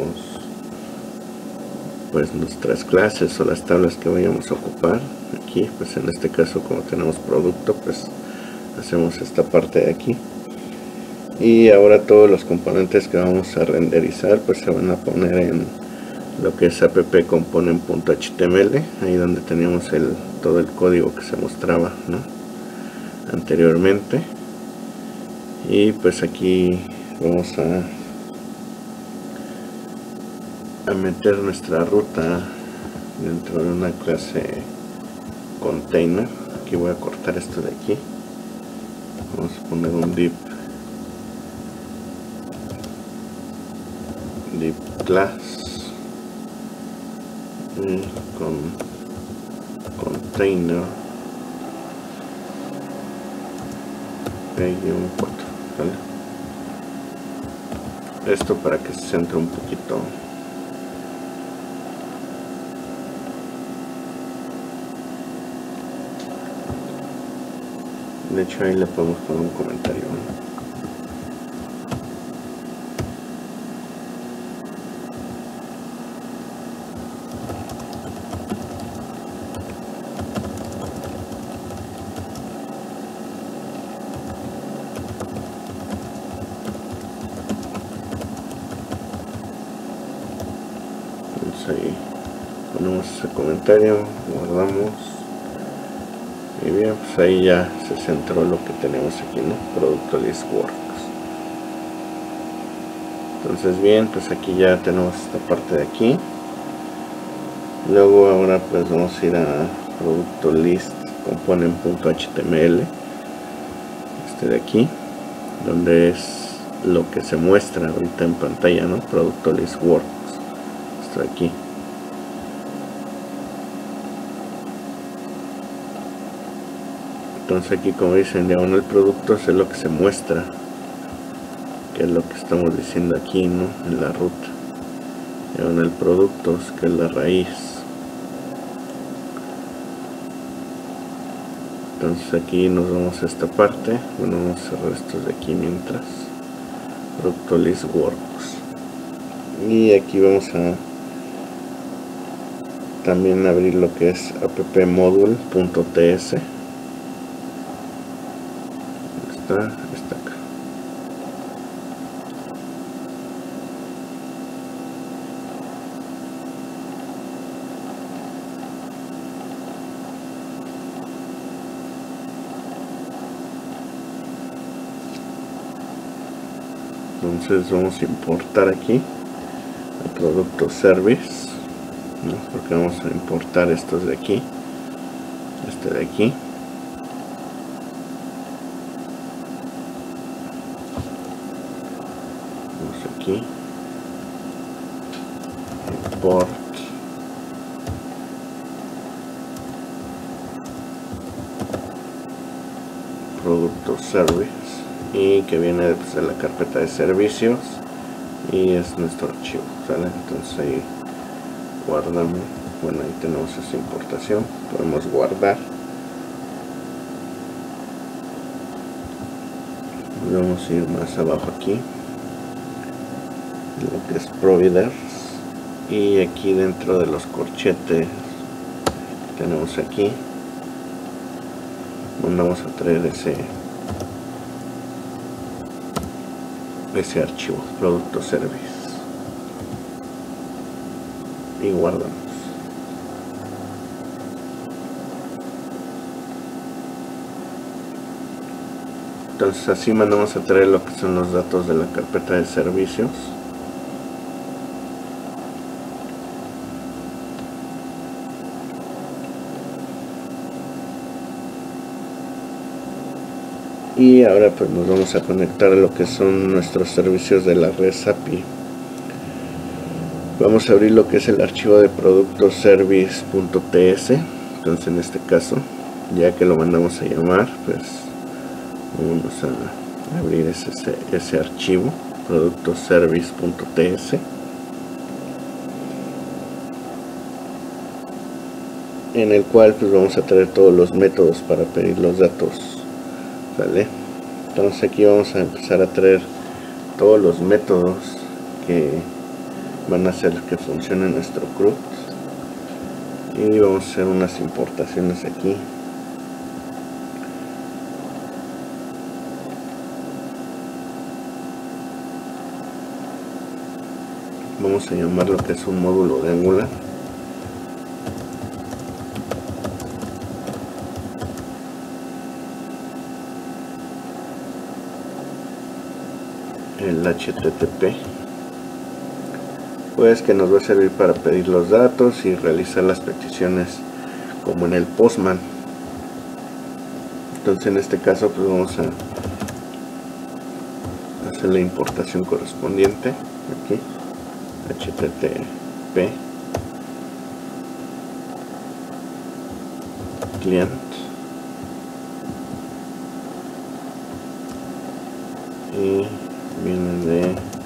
pues nuestras clases o las tablas que vayamos a ocupar. Aquí pues en este caso, como tenemos producto, pues hacemos esta parte de aquí, y ahora todos los componentes que vamos a renderizar pues se van a poner en lo que es app component punto H T M L, ahí donde teníamos el todo el código que se mostraba, ¿no?, anteriormente. Y pues aquí vamos a, a meter nuestra ruta dentro de una clase container. Aquí voy a cortar esto de aquí, vamos a poner un div div class y con container cuatro, ¿vale? Esto para que se centre un poquito. De hecho ahí le podemos poner un comentario, ¿no? Ahí ponemos ese comentario, guardamos y bien, pues ahí ya se centró lo que tenemos aquí, ¿no? Producto list works. Entonces bien, pues aquí ya tenemos esta parte de aquí. Luego ahora pues vamos a ir a producto list component.html, este de aquí, donde es lo que se muestra ahorita en pantalla, ¿no? Producto list works, esto de aquí. Entonces aquí, como dicen, diagonal productos es lo que se muestra, que es lo que estamos diciendo aquí, ¿no? En la ruta. Diagonal productos, que es la raíz. Entonces aquí nos vamos a esta parte. Bueno, vamos a cerrar estos de aquí mientras. Producto list works. Y aquí vamos a también abrir lo que es appmodule.ts. Está acá. Entonces vamos a importar aquí el producto service, ¿no? Porque vamos a importar estos de aquí, este de aquí. Aquí import producto service y que viene pues, de la carpeta de servicios y es nuestro archivo, ¿sale? Entonces ahí guardamos. Bueno, ahí tenemos esa importación, podemos guardar. Vamos a ir más abajo aquí, lo que es providers, y aquí dentro de los corchetes tenemos aquí, mandamos a traer ese ese archivo producto service y guardamos. Entonces así mandamos a traer lo que son los datos de la carpeta de servicios. Y ahora pues nos vamos a conectar a lo que son nuestros servicios de la REST A P I. Vamos a abrir lo que es el archivo de producto service.ts. Entonces en este caso, ya que lo mandamos a llamar, pues vamos a abrir ese, ese archivo producto service.ts, en el cual pues vamos a traer todos los métodos para pedir los datos, ¿vale? Entonces aquí vamos a empezar a traer todos los métodos que van a hacer que funcione nuestro C R U T, y vamos a hacer unas importaciones aquí. Vamos a llamar lo que es un módulo de Angular. el H T T P, pues que nos va a servir para pedir los datos y realizar las peticiones como en el Postman. Entonces en este caso pues vamos a hacer la importación correspondiente aquí, H T T P client y viene de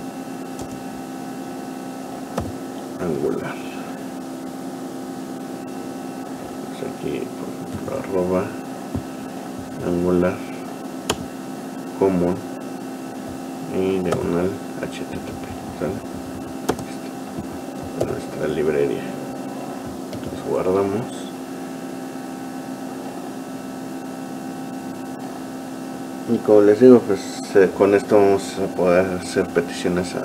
Angular. Pues aquí por ejemplo arroba Angular común y diagonal H T T P, ¿sale? Aquí está nuestra librería. Entonces guardamos y como les digo, pues eh, con esto vamos a poder hacer peticiones a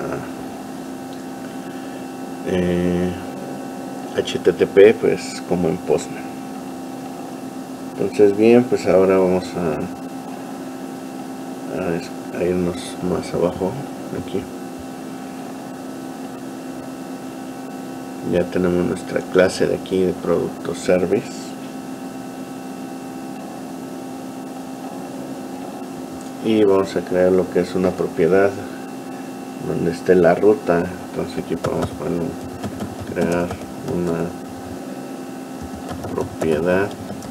eh, H T T P, pues como en Postman. Entonces bien, pues ahora vamos a, a, a irnos más abajo aquí. Ya tenemos nuestra clase de aquí de producto service. Y vamos a crear lo que es una propiedad donde esté la ruta. Entonces aquí podemos poner, crear una propiedad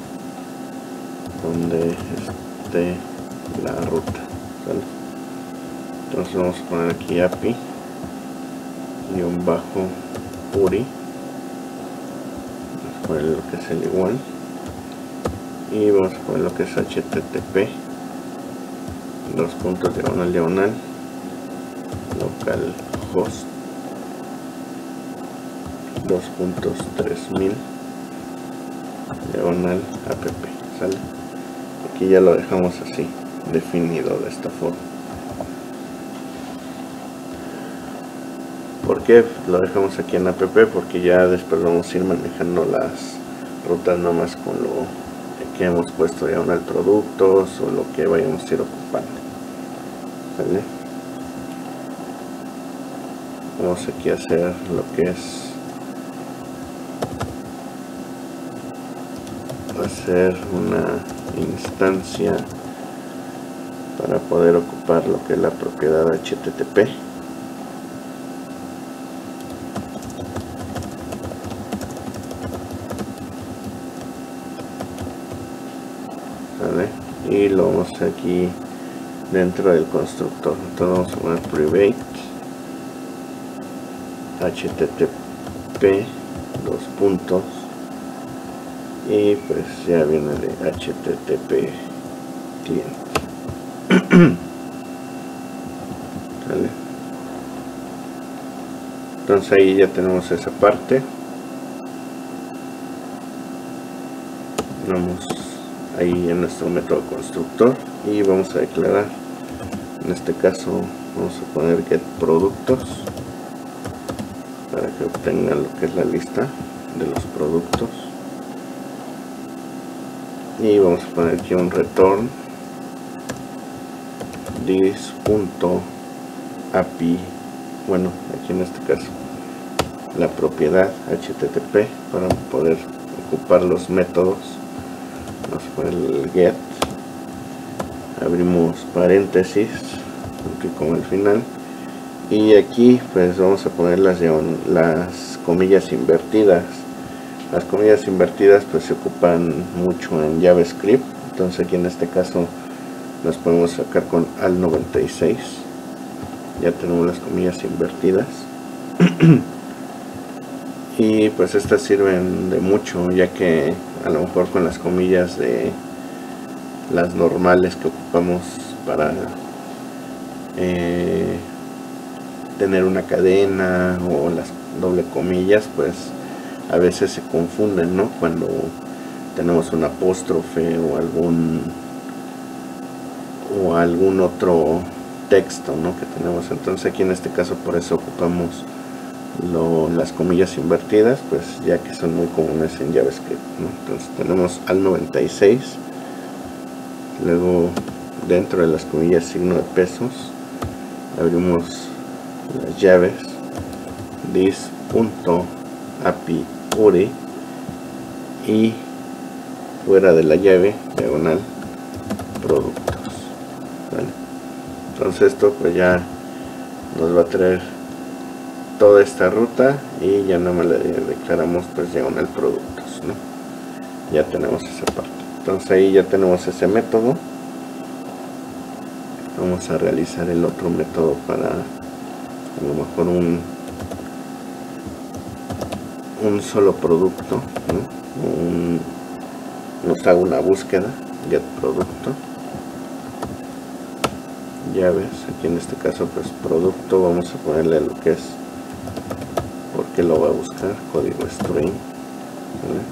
donde esté la ruta, ¿sale? Entonces vamos a poner aquí A P I guión bajo U R I, vamos a poner lo que es el igual y vamos a poner lo que es H T T P dos puntos diagonal diagonal localhost dos puntos tres mil diagonal app, ¿sale? Aquí ya lo dejamos así definido de esta forma. ¿Por qué lo dejamos aquí en app? Porque ya después vamos a ir manejando las rutas nomás con lo que hemos puesto diagonal productos o lo que vayamos a ir ocupando, ¿vale? Vamos aquí a hacer lo que es hacer una instancia para poder ocupar lo que es la propiedad H T T P. ¿Vale? Y lo vamos aquí dentro del constructor. Entonces vamos a poner private H T T P dos puntos y pues ya viene de H T T P client. ¿Vale? Entonces ahí ya tenemos esa parte. Vamos ahí en nuestro método constructor y vamos a declarar, en este caso vamos a poner get productos para que obtenga lo que es la lista de los productos y vamos a poner aquí un return this.api, bueno, aquí en este caso la propiedad H T T P para poder ocupar los métodos. Vamos a poner el get, abrimos paréntesis aquí como el final y aquí pues vamos a poner las, las comillas invertidas. Las comillas invertidas pues se ocupan mucho en JavaScript, entonces aquí en este caso las podemos sacar con al noventa y seis. Ya tenemos las comillas invertidas y pues estas sirven de mucho, ya que a lo mejor con las comillas de las normales que ocupamos para eh, tener una cadena o las doble comillas, pues a veces se confunden, ¿no? Cuando tenemos un apóstrofe o algún o algún otro texto, ¿no? Que tenemos. Entonces aquí en este caso por eso ocupamos lo, las comillas invertidas, pues ya que son muy comunes en JavaScript, ¿no? Entonces tenemos al noventa y seis, luego dentro de las comillas signo de pesos abrimos las llaves dis.api U R I y fuera de la llave diagonal productos, ¿vale? Entonces esto pues ya nos va a traer toda esta ruta y ya nada más le declaramos pues diagonal productos, ¿no? Ya tenemos esa parte. Entonces ahí ya tenemos ese método. Vamos a realizar el otro método para a lo mejor un un solo producto, ¿no? Un, nos hago una búsqueda, get producto, llaves, aquí en este caso pues producto, vamos a ponerle lo que es, porque lo va a buscar, código string, ¿vale?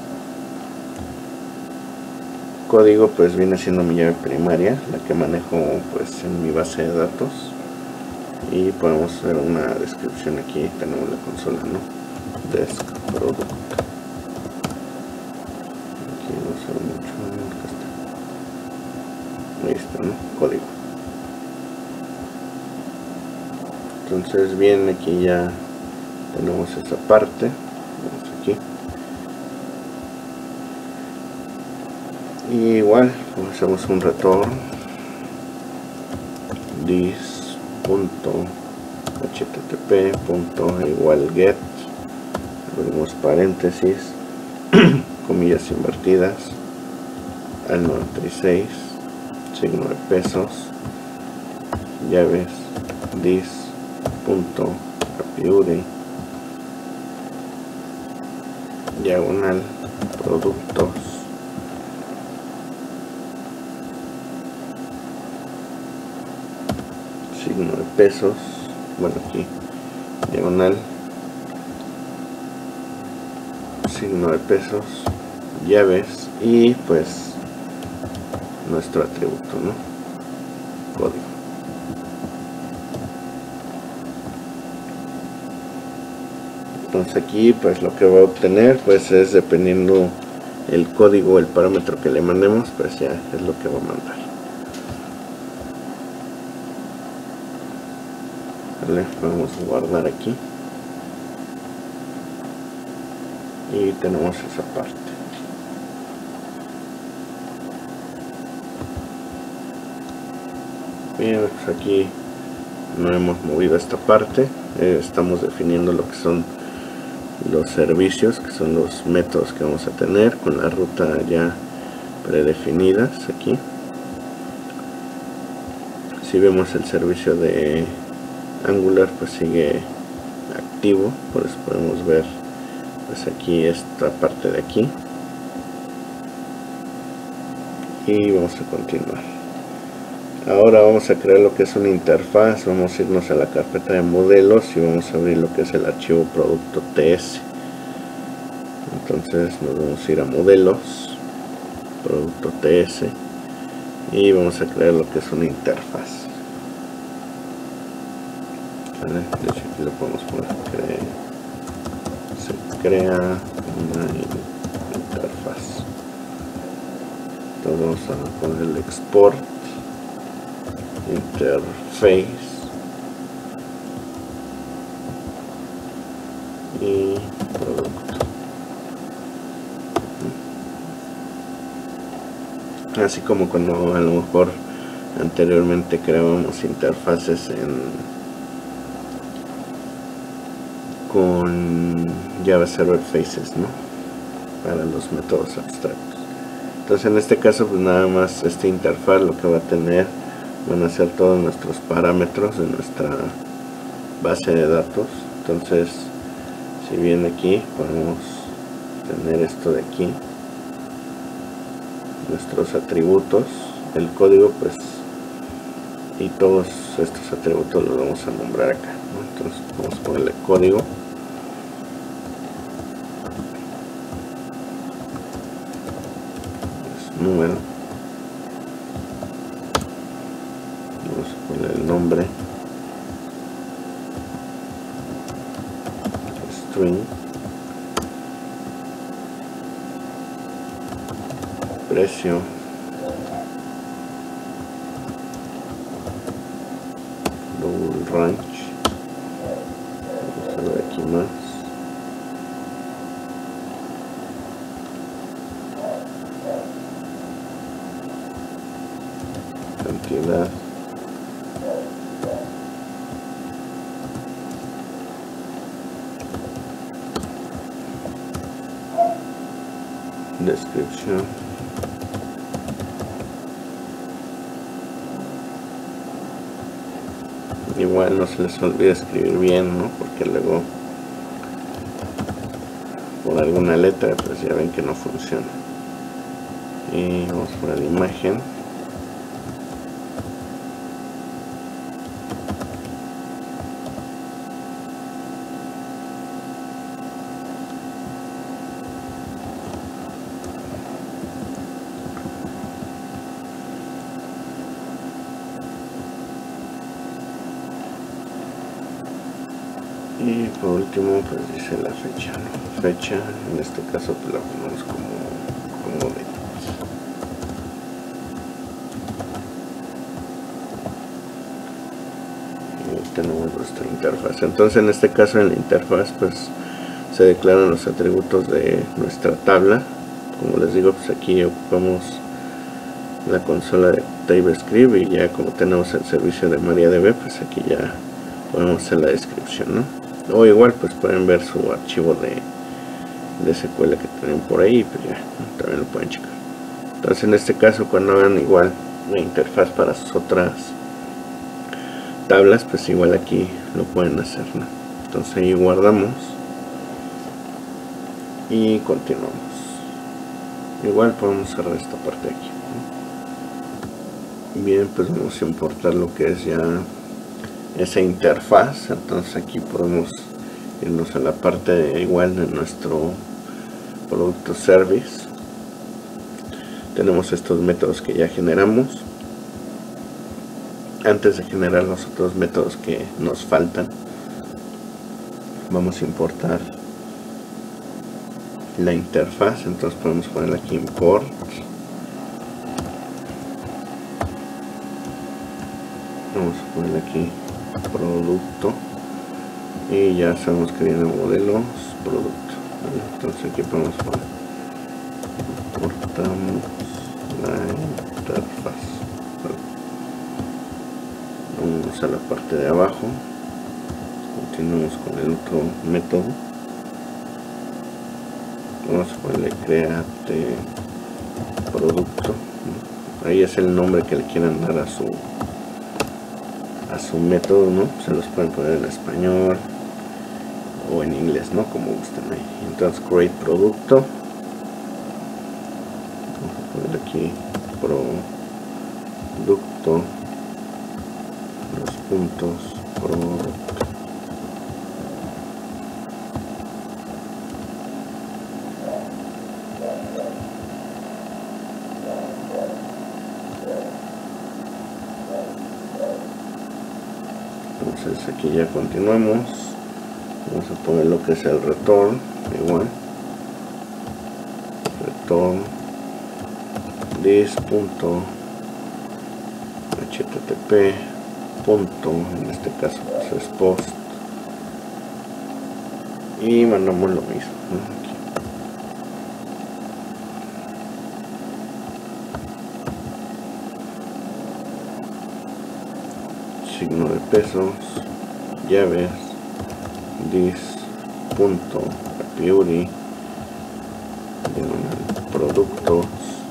Código pues viene siendo mi llave primaria, la que manejo pues en mi base de datos, y podemos ver una descripción aquí, tenemos la consola, ¿no? Desk producto, aquí no se ve mucho, ahí está, ¿no? Código. Entonces bien, aquí ya tenemos esa parte, vamos aquí, y igual pues hacemos un return dis.http igual get, abrimos paréntesis, comillas invertidas, al noventa y seis, signo de pesos, llaves dis.apiuri, diagonal productos, signo de pesos, bueno aquí, diagonal, signo de pesos, llaves y pues nuestro atributo, ¿no? Código. Entonces aquí pues lo que va a obtener pues es, dependiendo el código, el parámetro que le mandemos, pues ya es lo que va a mandar. Vale, vamos a guardar aquí y tenemos esa parte. Bien, pues aquí no hemos movido esta parte, eh, estamos definiendo lo que son los servicios, que son los métodos que vamos a tener con la ruta ya predefinidas aquí. Si vemos el servicio de Angular pues sigue activo, por eso podemos ver pues aquí esta parte de aquí, y vamos a continuar. Ahora vamos a crear lo que es una interfaz, vamos a irnos a la carpeta de modelos y vamos a abrir lo que es el archivo producto T S. Entonces nos vamos a ir a modelos, producto T S, y vamos a crear lo que es una interfaz. ¿Vale? De hecho aquí lo podemos poner, cre se crea una interfaz. Entonces vamos a poner el export interface y producto, así como cuando a lo mejor anteriormente creábamos interfaces en con Java Server Faces, ¿no? Para los métodos abstractos. Entonces en este caso pues nada más esta interfaz lo que va a tener van a ser todos nuestros parámetros de nuestra base de datos. Entonces si bien aquí podemos tener esto de aquí, nuestros atributos, el código pues, y todos estos atributos los vamos a nombrar acá, ¿no? Entonces vamos a ponerle código, es número, vamos a poner el nombre, string, precio, W ranch. Vamos a ver aquí más. Cantidad. Descripción. Igual no se les olvide escribir bien, ¿no? Porque luego por alguna letra pues ya ven que no funciona. Y vamos a poner la imagen. Y por último pues dice la fecha, ¿no? Fecha, en este caso pues la ponemos como, como de y tenemos nuestra interfaz. Entonces en este caso en la interfaz pues se declaran los atributos de nuestra tabla. Como les digo, pues aquí ocupamos la consola de TypeScript y ya como tenemos el servicio de MariaDB, pues aquí ya podemos hacer la descripción, ¿no? O igual pues pueden ver su archivo de, de S Q L que tienen por ahí, pues ya, ¿no? También lo pueden checar. Entonces en este caso cuando hagan igual la interfaz para sus otras tablas, pues igual aquí lo pueden hacer, ¿no? Entonces ahí guardamos y continuamos. Igual podemos cerrar esta parte de aquí, ¿no? Bien, pues vamos a importar lo que es ya esa interfaz. Entonces aquí podemos irnos a la parte de, igual de nuestro producto service. Tenemos estos métodos que ya generamos. Antes de generar los otros métodos que nos faltan, vamos a importar la interfaz. Entonces podemos poner aquí import. Vamos a poner aquí producto y ya sabemos que viene modelos producto, ¿vale? Entonces aquí podemos poner importamos la interfaz, ¿vale? Vamos a la parte de abajo, continuamos con el otro método. Vamos a ponerle create producto, ¿no? Ahí es el nombre que le quieran dar a su a su método, ¿no? Se los pueden poner en español o en inglés, ¿no? Como gusten ahí. Entonces create producto, vamos a poner aquí producto, los puntos producto. Entonces aquí ya continuamos. Vamos a poner lo que es el return, igual return this punto http punto, en este caso pues es post, y mandamos lo mismo, ¿no? Aquí. Signo de pesos, llaves, this punto apiuri, productos,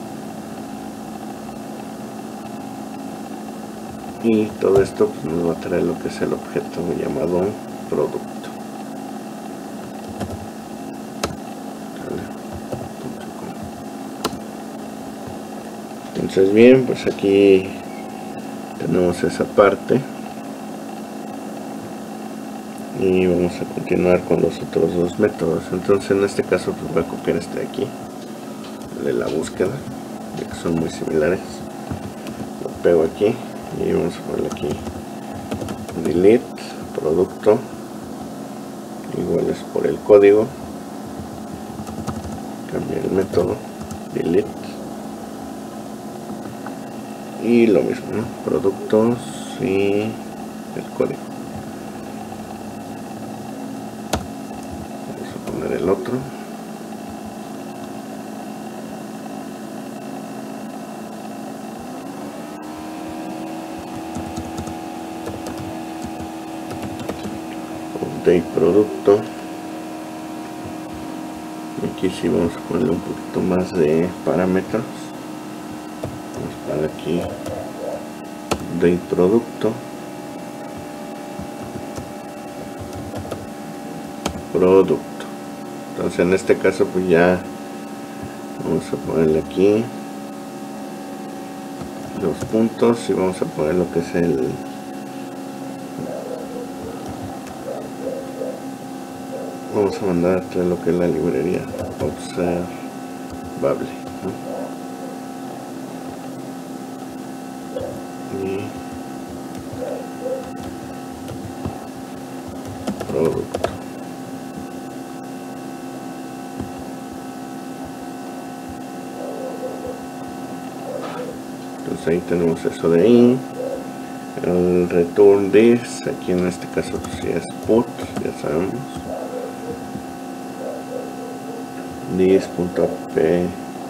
y todo esto pues nos va a traer lo que es el objeto llamado producto. ¿Vale? Entonces bien, pues aquí tenemos esa parte y vamos a continuar con los otros dos métodos. Entonces en este caso pues voy a copiar este de aquí, de la búsqueda, ya que son muy similares. Lo pego aquí y vamos a ponerle aquí delete producto, igual es por el código, cambiar el método delete y lo mismo, ¿no? Productos y el código. poner el otro. Update producto. Aquí sí vamos a ponerle un poquito más de parámetros. Vamos para aquí, update producto, producto. Entonces en este caso pues ya vamos a ponerle aquí los puntos y vamos a poner lo que es el vamos a mandar a traer lo que es la librería observable, ¿no? Y producto. Entonces ahí tenemos eso de in. El return this, aquí en este caso pues sí es put, ya sabemos. This.p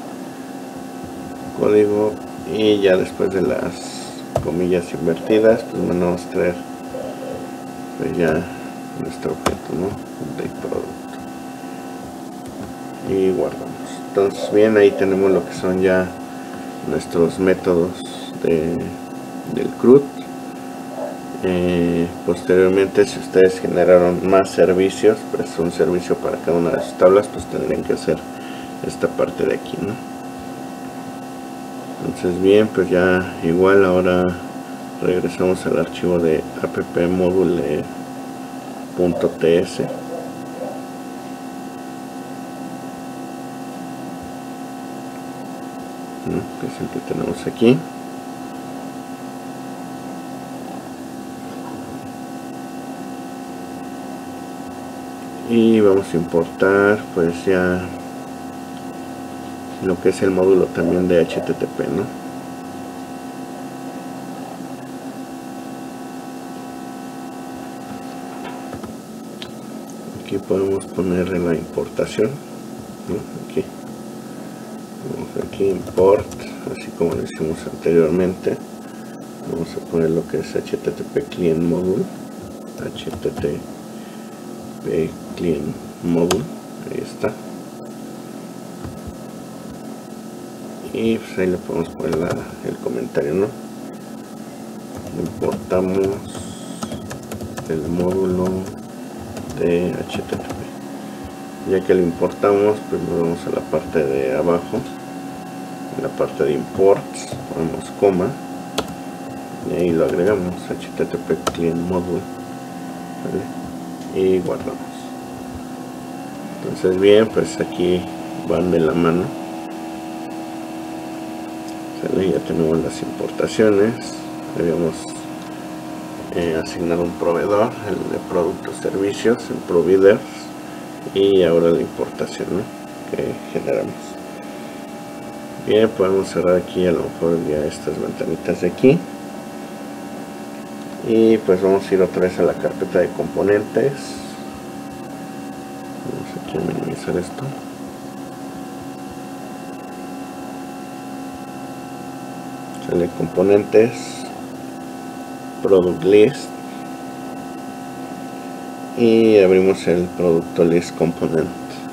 código, y ya después de las comillas invertidas pues mandamos a traer pues ya nuestro objeto, ¿no? De producto, y guardamos. Entonces bien, ahí tenemos lo que son ya nuestros métodos de, del C R U D. Eh, posteriormente, si ustedes generaron más servicios, pues un servicio para cada una de sus tablas, pues tendrían que hacer esta parte de aquí, ¿no? Entonces bien, pues ya igual ahora regresamos al archivo de appmodule.ts. que es el que tenemos aquí. Y vamos a importar pues ya lo que es el módulo también de H T T P, ¿no? Aquí podemos poner la importación, ¿no? Aquí vamos aquí import, así como lo hicimos anteriormente. Vamos a poner lo que es H T T P client module, H T T P client module, ahí está. Y pues ahí le podemos poner la, el comentario, ¿no? Importamos el módulo de H T T P. Ya que lo importamos, pues nos vamos a la parte de abajo, en la parte de imports, ponemos coma y ahí lo agregamos, H T T P client module, ¿vale? Y guardamos. Entonces bien, pues aquí van de la mano, ¿sale? Ya tenemos las importaciones, habíamos eh, asignado un proveedor, el de productos servicios, el providers, y ahora la importación, ¿no? Que generamos. Bien, podemos cerrar aquí a lo mejor ya estas ventanitas de aquí, y pues vamos a ir otra vez a la carpeta de componentes. Vamos aquí a minimizar esto. Sale componentes, product list, y abrimos el producto list component,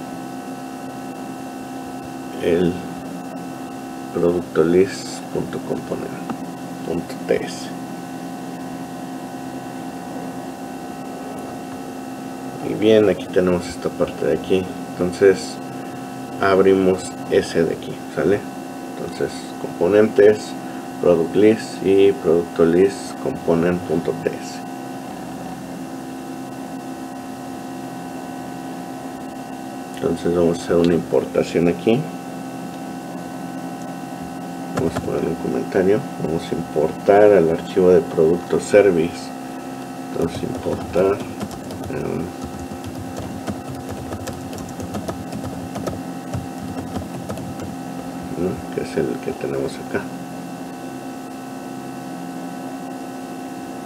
el producto list.component.ts. y bien, aquí tenemos esta parte de aquí. Entonces abrimos ese de aquí, ¿sale? Entonces componentes, product list y producto list component.ts. Entonces vamos a hacer una importación aquí. Vamos a poner un comentario. Vamos a importar al archivo de producto service. Entonces importar um, ¿no? que es el que tenemos acá.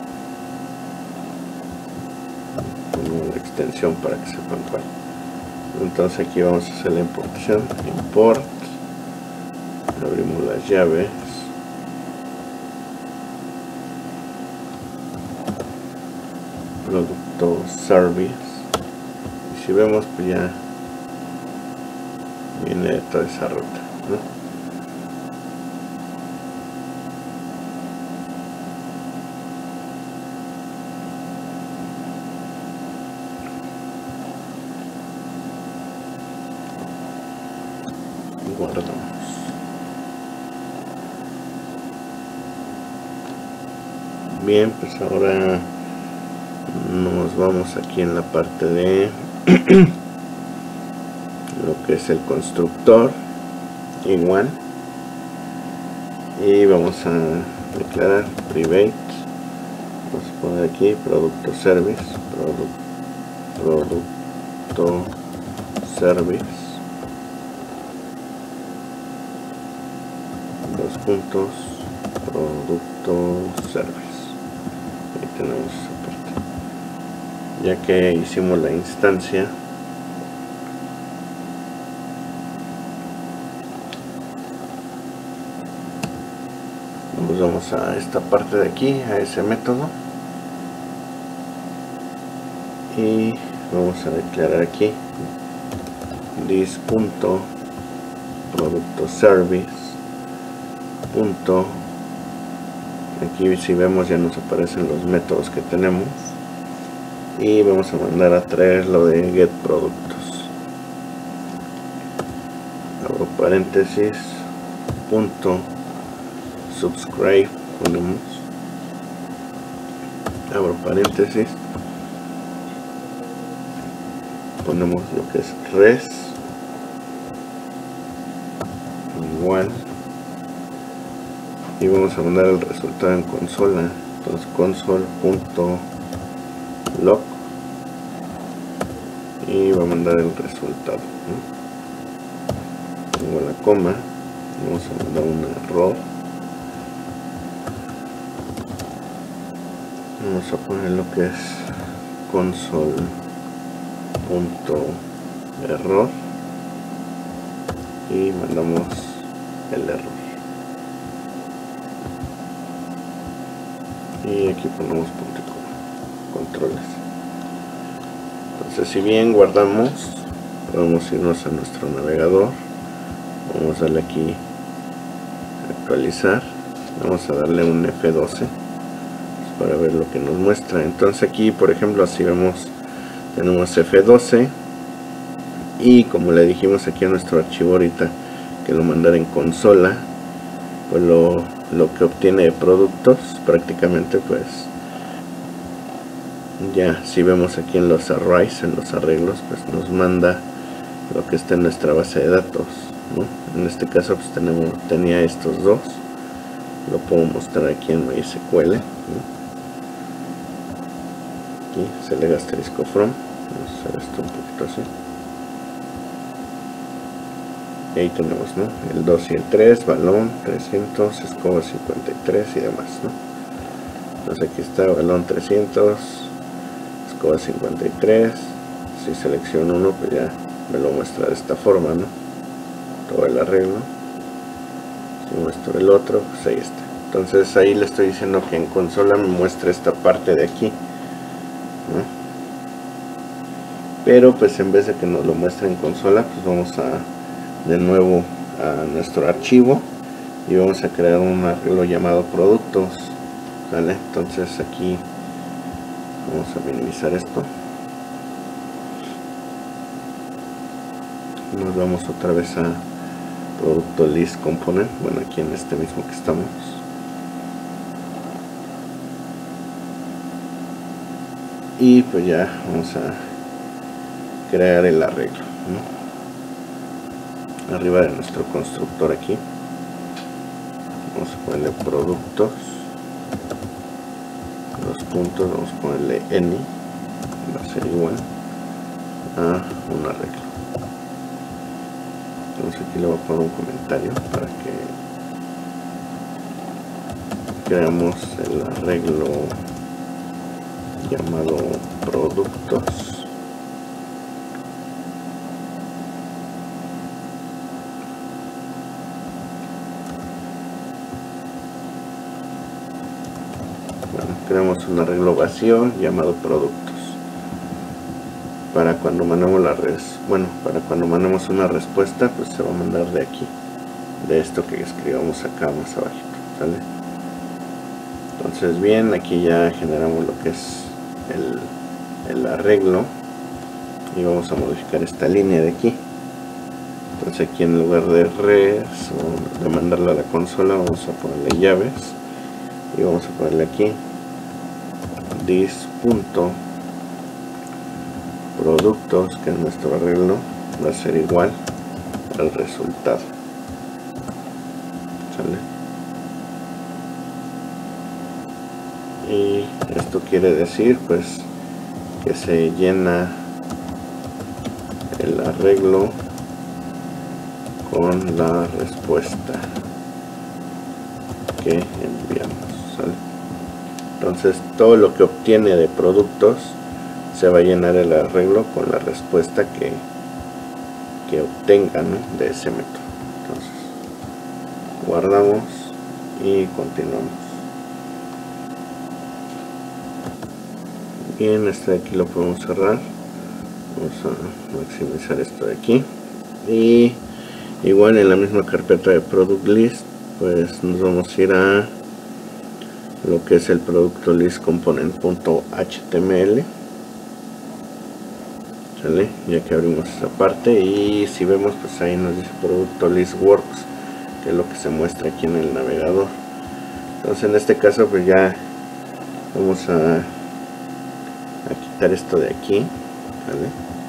Pongo la extensión para que sepan cuál. Entonces aquí vamos a hacer la importación, import, abrimos las llaves, producto service, y si vemos pues ya viene toda esa ruta, ¿no? Guardamos. Bien, pues ahora nos vamos aquí en la parte de lo que es el constructor, igual, y vamos a declarar private. Vamos a poner aquí producto service, product, producto service, dos puntos, producto service. Ahí tenemos esa parte. Ya que hicimos la instancia, nos vamos a esta parte de aquí, a ese método, y vamos a declarar aquí this punto producto service punto. Aquí si vemos ya nos aparecen los métodos que tenemos, y vamos a mandar a traer lo de get productos, abro paréntesis, punto subscribe, ponemos, abro paréntesis, ponemos lo que es res igual, y vamos a mandar el resultado en consola. Entonces console.log, y va a mandar el resultado, ¿no? Pongo la coma, vamos a mandar un error, vamos a poner lo que es console.error, y mandamos el error, y aquí ponemos punto y coma, controles. Entonces si bien guardamos, vamos a irnos a nuestro navegador, vamos a darle aquí actualizar, vamos a darle un F doce para ver lo que nos muestra. Entonces aquí por ejemplo así vemos, tenemos F doce, y como le dijimos aquí a nuestro archivo ahorita que lo mandara en consola, pues lo, lo que obtiene de productos prácticamente, pues ya si vemos aquí en los arrays, en los arreglos, pues nos manda lo que está en nuestra base de datos, ¿no? En este caso pues tenemos, tenía estos dos, lo puedo mostrar aquí en MySQL, ¿no? Aquí select asterisco from, vamos a hacer esto un poquito así, y ahí tenemos, ¿no? El dos y el tres, balón trescientos, escoba cincuenta y tres y demás, ¿no? Entonces aquí está balón trescientos, escoba cincuenta y tres. Si selecciono uno, pues ya me lo muestra de esta forma, ¿no? Todo el arreglo. Si muestro el otro, pues ahí está. Entonces ahí le estoy diciendo que en consola me muestra esta parte de aquí, ¿no? Pero pues en vez de que nos lo muestre en consola, pues vamos a de nuevo a nuestro archivo y vamos a crear un arreglo llamado productos, ¿vale? Entonces aquí vamos a minimizar esto, nos vamos otra vez a producto list component, bueno, aquí en este mismo que estamos, y pues ya vamos a crear el arreglo, ¿no? Arriba de nuestro constructor aquí vamos a ponerle productos, los puntos, vamos a ponerle any, va a ser igual a un arreglo. Entonces aquí le voy a poner un comentario para que creamos el arreglo llamado productos creamos un arreglo vacío llamado productos. Para cuando mandemos la res, bueno, para cuando mandemos una respuesta, pues se va a mandar de aquí, de esto que escribamos acá más abajo, ¿sale? Entonces bien, aquí ya generamos lo que es el, el arreglo y vamos a modificar esta línea de aquí. Entonces aquí en lugar de res o de mandarla a la consola, vamos a ponerle llaves y vamos a ponerle aquí this punto productos, que es nuestro arreglo, va a ser igual al resultado, ¿sale? Y esto quiere decir pues que se llena el arreglo con la respuesta que enviamos, ¿sale? Entonces todo lo que obtiene de productos se va a llenar el arreglo con la respuesta que, que obtenga, ¿no?, de ese método. Entonces guardamos y continuamos. Bien, este de aquí lo podemos cerrar. Vamos a maximizar esto de aquí y igual en la misma carpeta de product list pues nos vamos a ir a lo que es el producto list component.html, ¿sale? Ya que abrimos esa parte y si vemos pues ahí nos dice producto list works, que es lo que se muestra aquí en el navegador. Entonces en este caso pues ya vamos a, a quitar esto de aquí, ¿vale?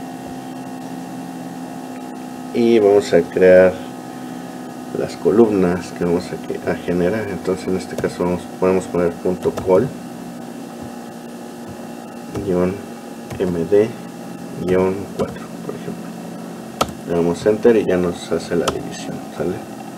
Y vamos a crear las columnas que vamos a, a generar. Entonces en este caso vamos, podemos poner punto col guión md guión cuatro, por ejemplo. Le damos enter y ya nos hace la división, ¿sale?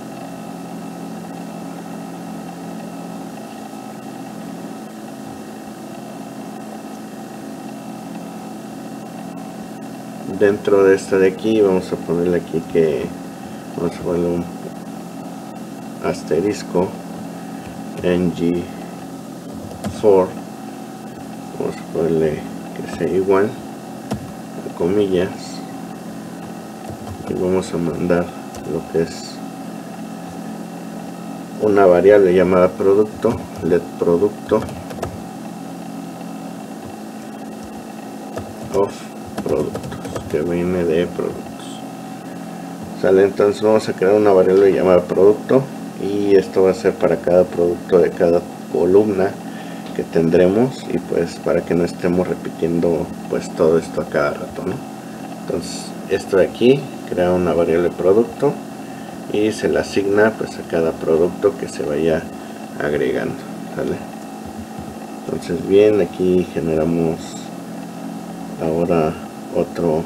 Dentro de esta de aquí vamos a ponerle aquí que vamos a ponerle un asterisco ng for, vamos a ponerle que sea igual a comillas y vamos a mandar lo que es una variable llamada producto, let producto of productos, que viene de productos, ¿sale? Entonces vamos a crear una variable llamada producto y esto va a ser para cada producto de cada columna que tendremos y pues para que no estemos repitiendo pues todo esto a cada rato, ¿no? Entonces esto de aquí crea una variable producto y se le asigna pues a cada producto que se vaya agregando, ¿sale? Entonces bien, aquí generamos ahora otro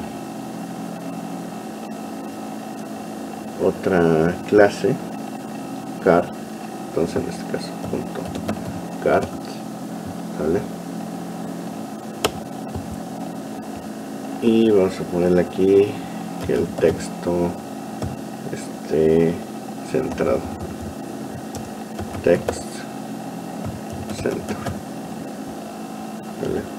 otra clase cart, entonces en este caso punto cart, ¿vale? Y vamos a ponerle aquí que el texto esté centrado, text center, ¿vale?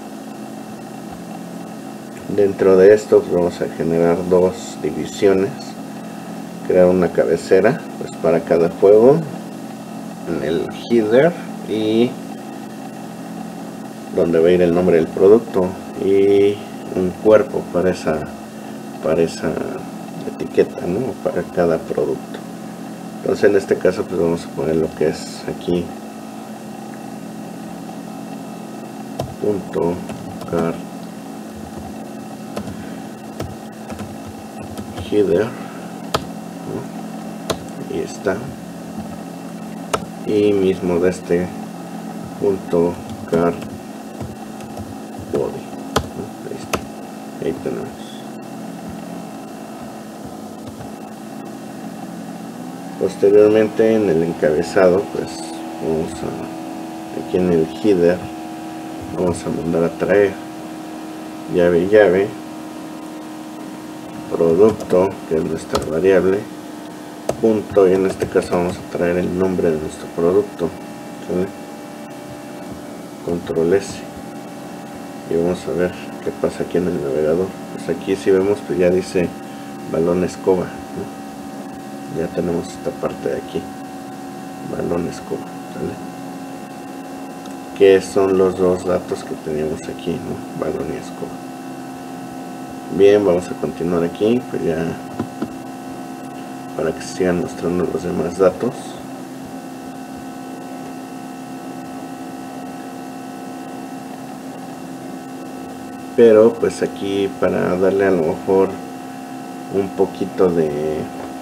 Dentro de esto pues vamos a generar dos divisiones, crear una cabecera pues para cada juego en el header y donde va a ir el nombre del producto y un cuerpo para esa para esa etiqueta, ¿no?, para cada producto. Entonces en este caso pues vamos a poner lo que es aquí punto cart header, ¿no?, y está, y mismo de este punto cart body, ¿no? Ahí está, ahí tenemos. Posteriormente en el encabezado pues vamos a, aquí en el header vamos a mandar a traer llave llave producto, que es nuestra variable, punto, y en este caso vamos a traer el nombre de nuestro producto, ¿sí? control S y vamos a ver qué pasa aquí en el navegador. Pues aquí si vemos, pues ya dice balón escoba, ¿no? Ya tenemos esta parte de aquí, balón escoba, ¿vale? Que son los dos datos que teníamos aquí, ¿no? Balón y escoba. Bien, vamos a continuar aquí, pues ya para que se sigan mostrando los demás datos. Pero pues aquí para darle a lo mejor un poquito de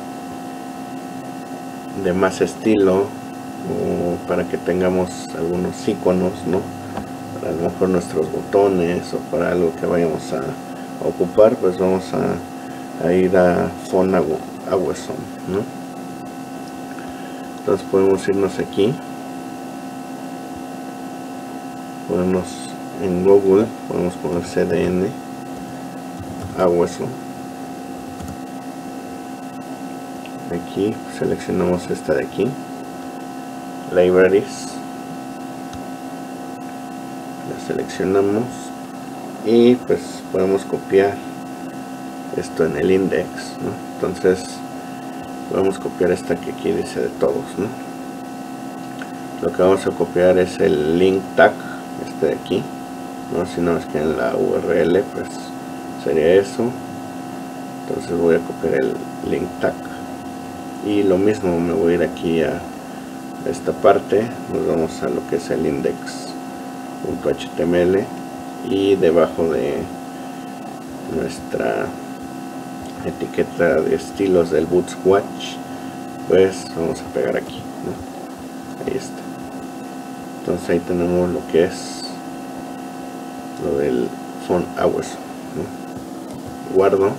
de más estilo, o para que tengamos algunos iconos, ¿no? Para a lo mejor nuestros botones o para algo que vayamos a, a ocupar, pues vamos a, a ir a Font Awesome, ¿no? Entonces podemos irnos aquí, podemos en Google, podemos poner C D N Awesome. Aquí seleccionamos esta de aquí, Libraries, la seleccionamos y pues podemos copiar esto en el index, ¿no? Entonces podemos copiar esta que aquí dice de todos, ¿no? Lo que vamos a copiar es el link tag, este de aquí, ¿no? Si no es que en la U R L pues sería eso. Entonces voy a copiar el link tag y lo mismo, me voy a ir aquí a esta parte, nos vamos a lo que es el index.html y debajo de nuestra etiqueta de estilos del Bootswatch pues vamos a pegar aquí, ¿no? Ahí está. Entonces ahí tenemos lo que es lo del Font Awesome, ¿no? Guardo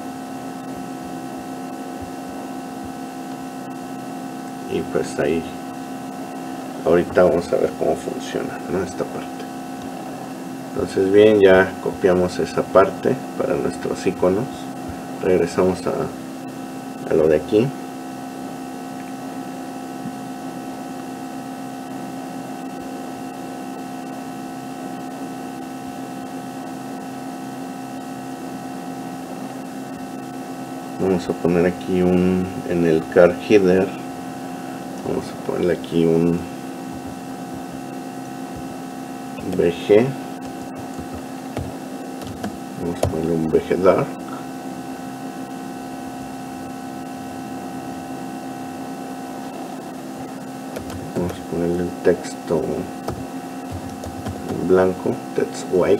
y pues ahí ahorita vamos a ver cómo funciona, ¿no? Esta parte. Entonces bien, ya copiamos esa parte para nuestros iconos, regresamos a, a lo de aquí. Vamos a poner aquí un, en el card header, vamos a ponerle aquí un B G, vamos a ponerle un B G Dark, vamos a ponerle el texto en blanco, text white,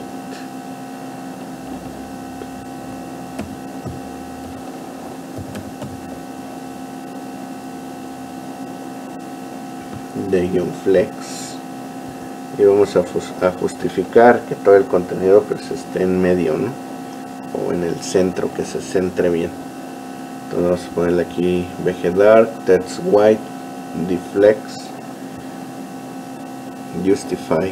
de guión flex, y vamos a, a justificar que todo el contenido pues esté en medio, ¿no? O en el centro, que se centre bien. Entonces vamos a ponerle aquí B G Dark, text white, deflex, justify,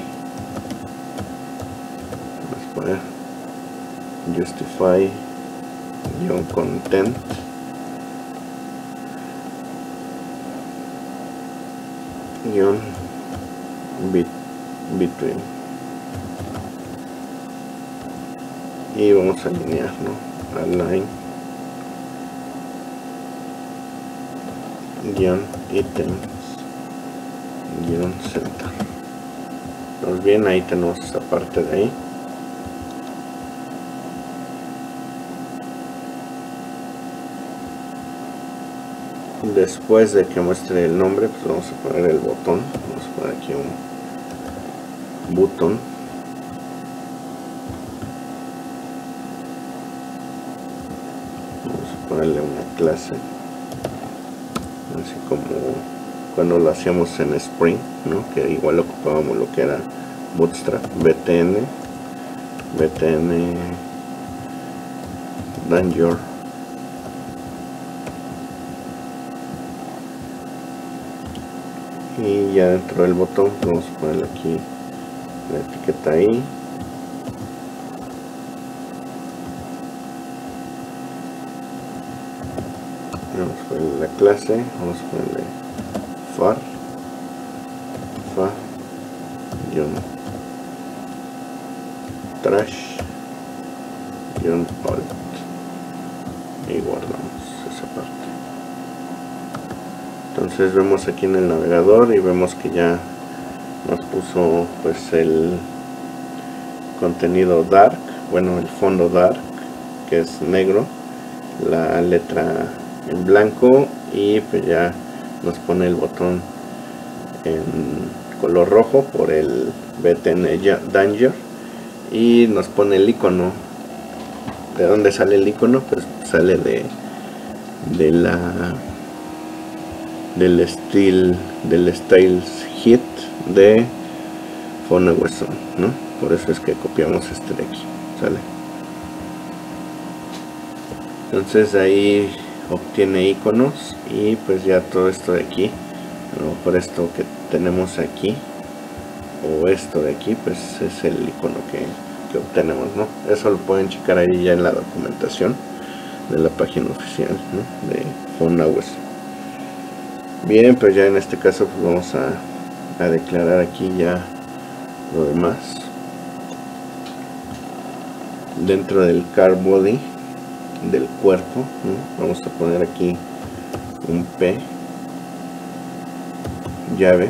vamos a poner justify guión content, guión bit, between, y vamos a alinear, ¿no? Align guión items guión center. Pues bien, ahí tenemos esa parte de ahí. Después de que muestre el nombre, pues vamos a poner el botón, vamos a poner aquí un botón, vamos a ponerle una clase, así como cuando lo hacíamos en Spring, ¿no? Que igual ocupábamos lo que era Bootstrap, btn, btn danger, y ya dentro del botón vamos a poner aquí la etiqueta ahí, vamos a ponerle la clase, vamos a ponerle far fa guión guión alt y guardamos esa parte. Entonces vemos aquí en el navegador y vemos que ya nos puso pues el contenido dark, bueno, el fondo dark, que es negro, la letra en blanco, y pues ya nos pone el botón en color rojo por el B T N Danger, y nos pone el icono. ¿De dónde sale el icono? Pues sale de de la del style del styles hit de PhoneWest, ¿no? Por eso es que copiamos este de aquí, ¿sale? Entonces ahí obtiene iconos, y pues ya todo esto de aquí, ¿no? Por esto que tenemos aquí, o esto de aquí, pues es el icono que, que obtenemos, ¿no? Eso lo pueden checar ahí ya en la documentación de la página oficial, ¿no? De PhoneWest. Bien, pues ya en este caso pues vamos a, a declarar aquí ya lo demás. Dentro del car body, del cuerpo, ¿no? Vamos a poner aquí un P, llaves,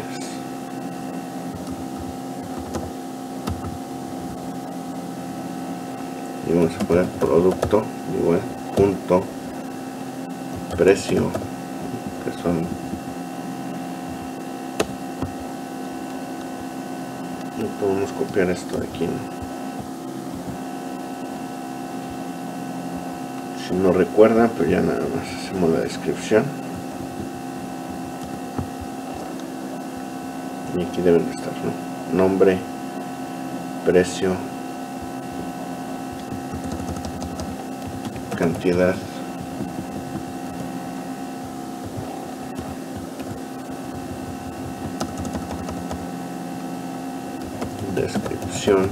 y vamos a poner producto igual punto precio, que son y podemos copiar esto de aquí, ¿no? Si no recuerdan, pues ya nada más hacemos la descripción, y aquí deben de estar, ¿no? Nombre, precio, cantidad, descripción,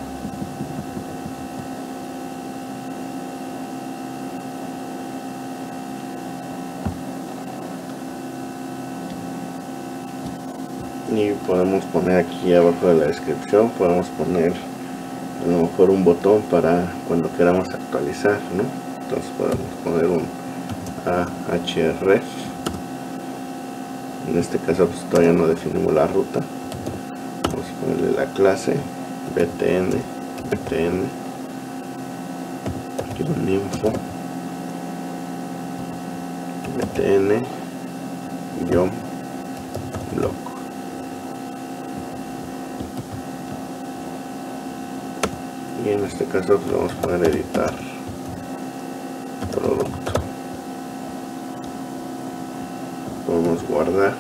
y podemos poner aquí abajo de la descripción, podemos poner a lo mejor un botón para cuando queramos actualizar, ¿no? Entonces podemos poner un ahref. En este caso pues todavía no definimos la ruta. Vamos a ponerle la clase btn btn aquí un info btn guión blog. Y en este caso pues vamos a poner editar producto. Podemos guardar,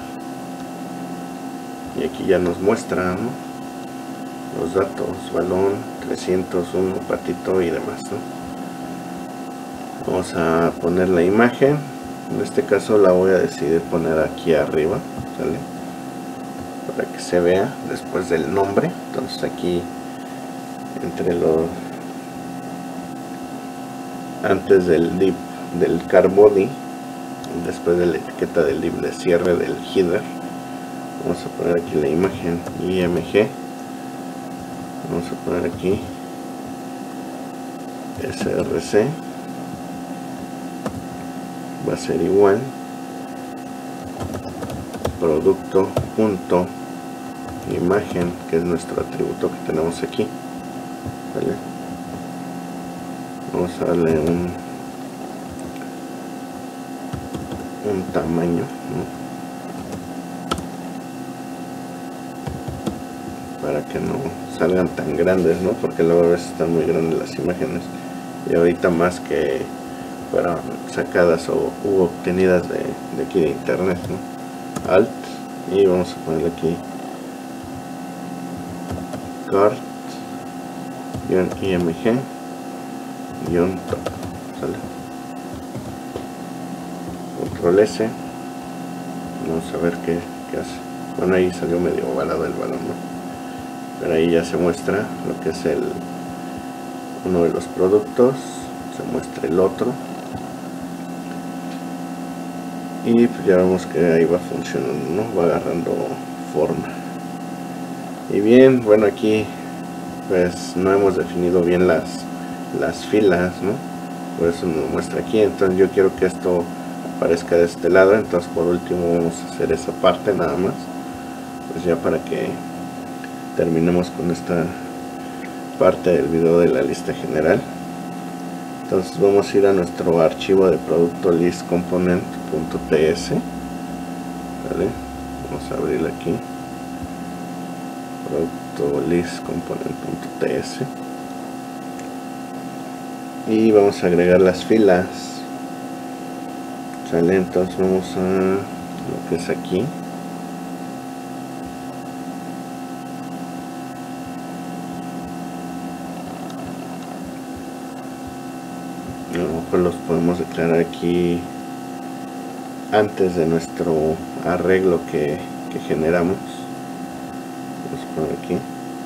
y aquí ya nos muestra, ¿no? Los datos, balón, trescientos uno, patito y demás, ¿no? Vamos a poner la imagen. En este caso la voy a decidir poner aquí arriba, ¿sale? Para que se vea después del nombre. Entonces aquí entre los antes del div del car body, después de la etiqueta del div de cierre del header, vamos a poner aquí la imagen img, vamos a poner aquí src, va a ser igual producto punto imagen, que es nuestro atributo que tenemos aquí, ¿vale? Vamos a darle un un tamaño, ¿no? Para que no salgan tan grandes, ¿no? Porque luego a veces están muy grandes las imágenes, y ahorita más que fueron sacadas o u obtenidas de, de aquí de internet, ¿no? Alt, y vamos a ponerle aquí cart img top, ¿sale? Control S, vamos a ver qué, qué hace. Bueno, ahí salió medio ovalado el balón, ¿no? Pero ahí ya se muestra lo que es el uno de los productos, se muestra el otro, y pues ya vemos que ahí va funcionando, ¿no? Va agarrando forma. Y bien, bueno, aquí pues no hemos definido bien las las filas, ¿no? Por eso me muestra aquí. Entonces yo quiero que esto aparezca de este lado, entonces por último vamos a hacer esa parte nada más, pues ya para que terminemos con esta parte del video de la lista general. Entonces vamos a ir a nuestro archivo de producto list component.ts, ¿vale? Vamos a abrir aquí producto list component.ts y vamos a agregar las filas, ¿sale? Entonces vamos a lo que es aquí, pues los podemos declarar aquí antes de nuestro arreglo que, que generamos. Vamos a poner aquí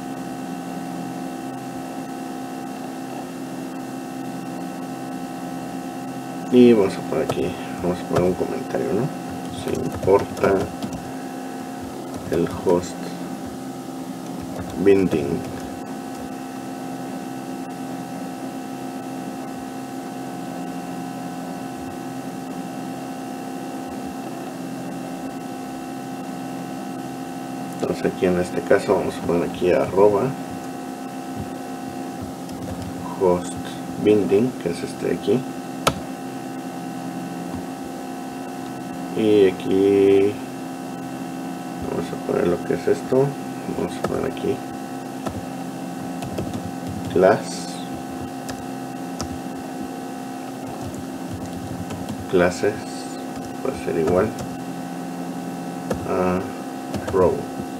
y vamos a poner aquí, vamos a poner un comentario, ¿no? Se importa el host binding. Entonces aquí en este caso vamos a poner aquí arroba host binding, que es este de aquí, y aquí vamos a poner lo que es esto, vamos a poner aquí class, clases, puede ser igual a row,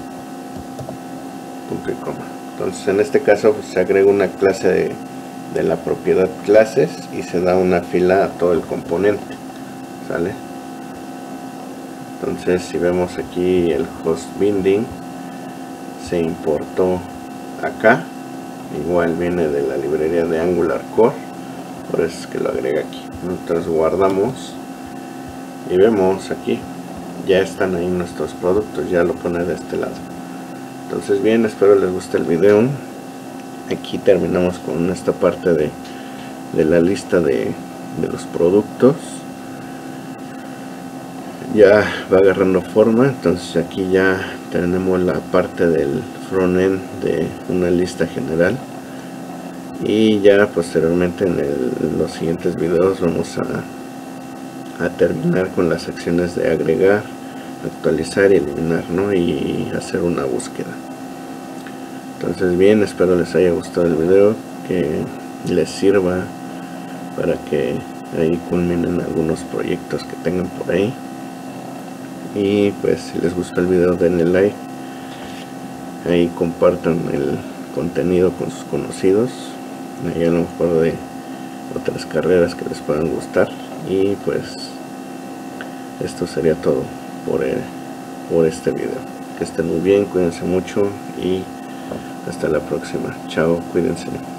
punto y coma. Entonces en este caso pues, se agrega una clase de, de la propiedad clases y se da una fila a todo el componente, ¿sale? Entonces si vemos aquí el host binding se importó acá, igual viene de la librería de Angular Core, por eso es que lo agrega aquí. Entonces guardamos y vemos aquí ya están ahí nuestros productos, ya lo pone de este lado. Entonces bien, espero les guste el video. Aquí terminamos con esta parte de, de la lista de, de los productos. Ya va agarrando forma, entonces aquí ya tenemos la parte del frontend de una lista general, y ya posteriormente en, el, en los siguientes videos vamos a, a terminar con las acciones de agregar, actualizar y eliminar, ¿no? Y hacer una búsqueda. Entonces bien, espero les haya gustado el video, que les sirva para que ahí culminen algunos proyectos que tengan por ahí. Y pues si les gustó el video denle like, ahí compartan el contenido con sus conocidos, ahí a lo mejor de otras carreras que les puedan gustar. Y pues esto sería todo por, el, por este video. Que estén muy bien, cuídense mucho y hasta la próxima. Chao, cuídense.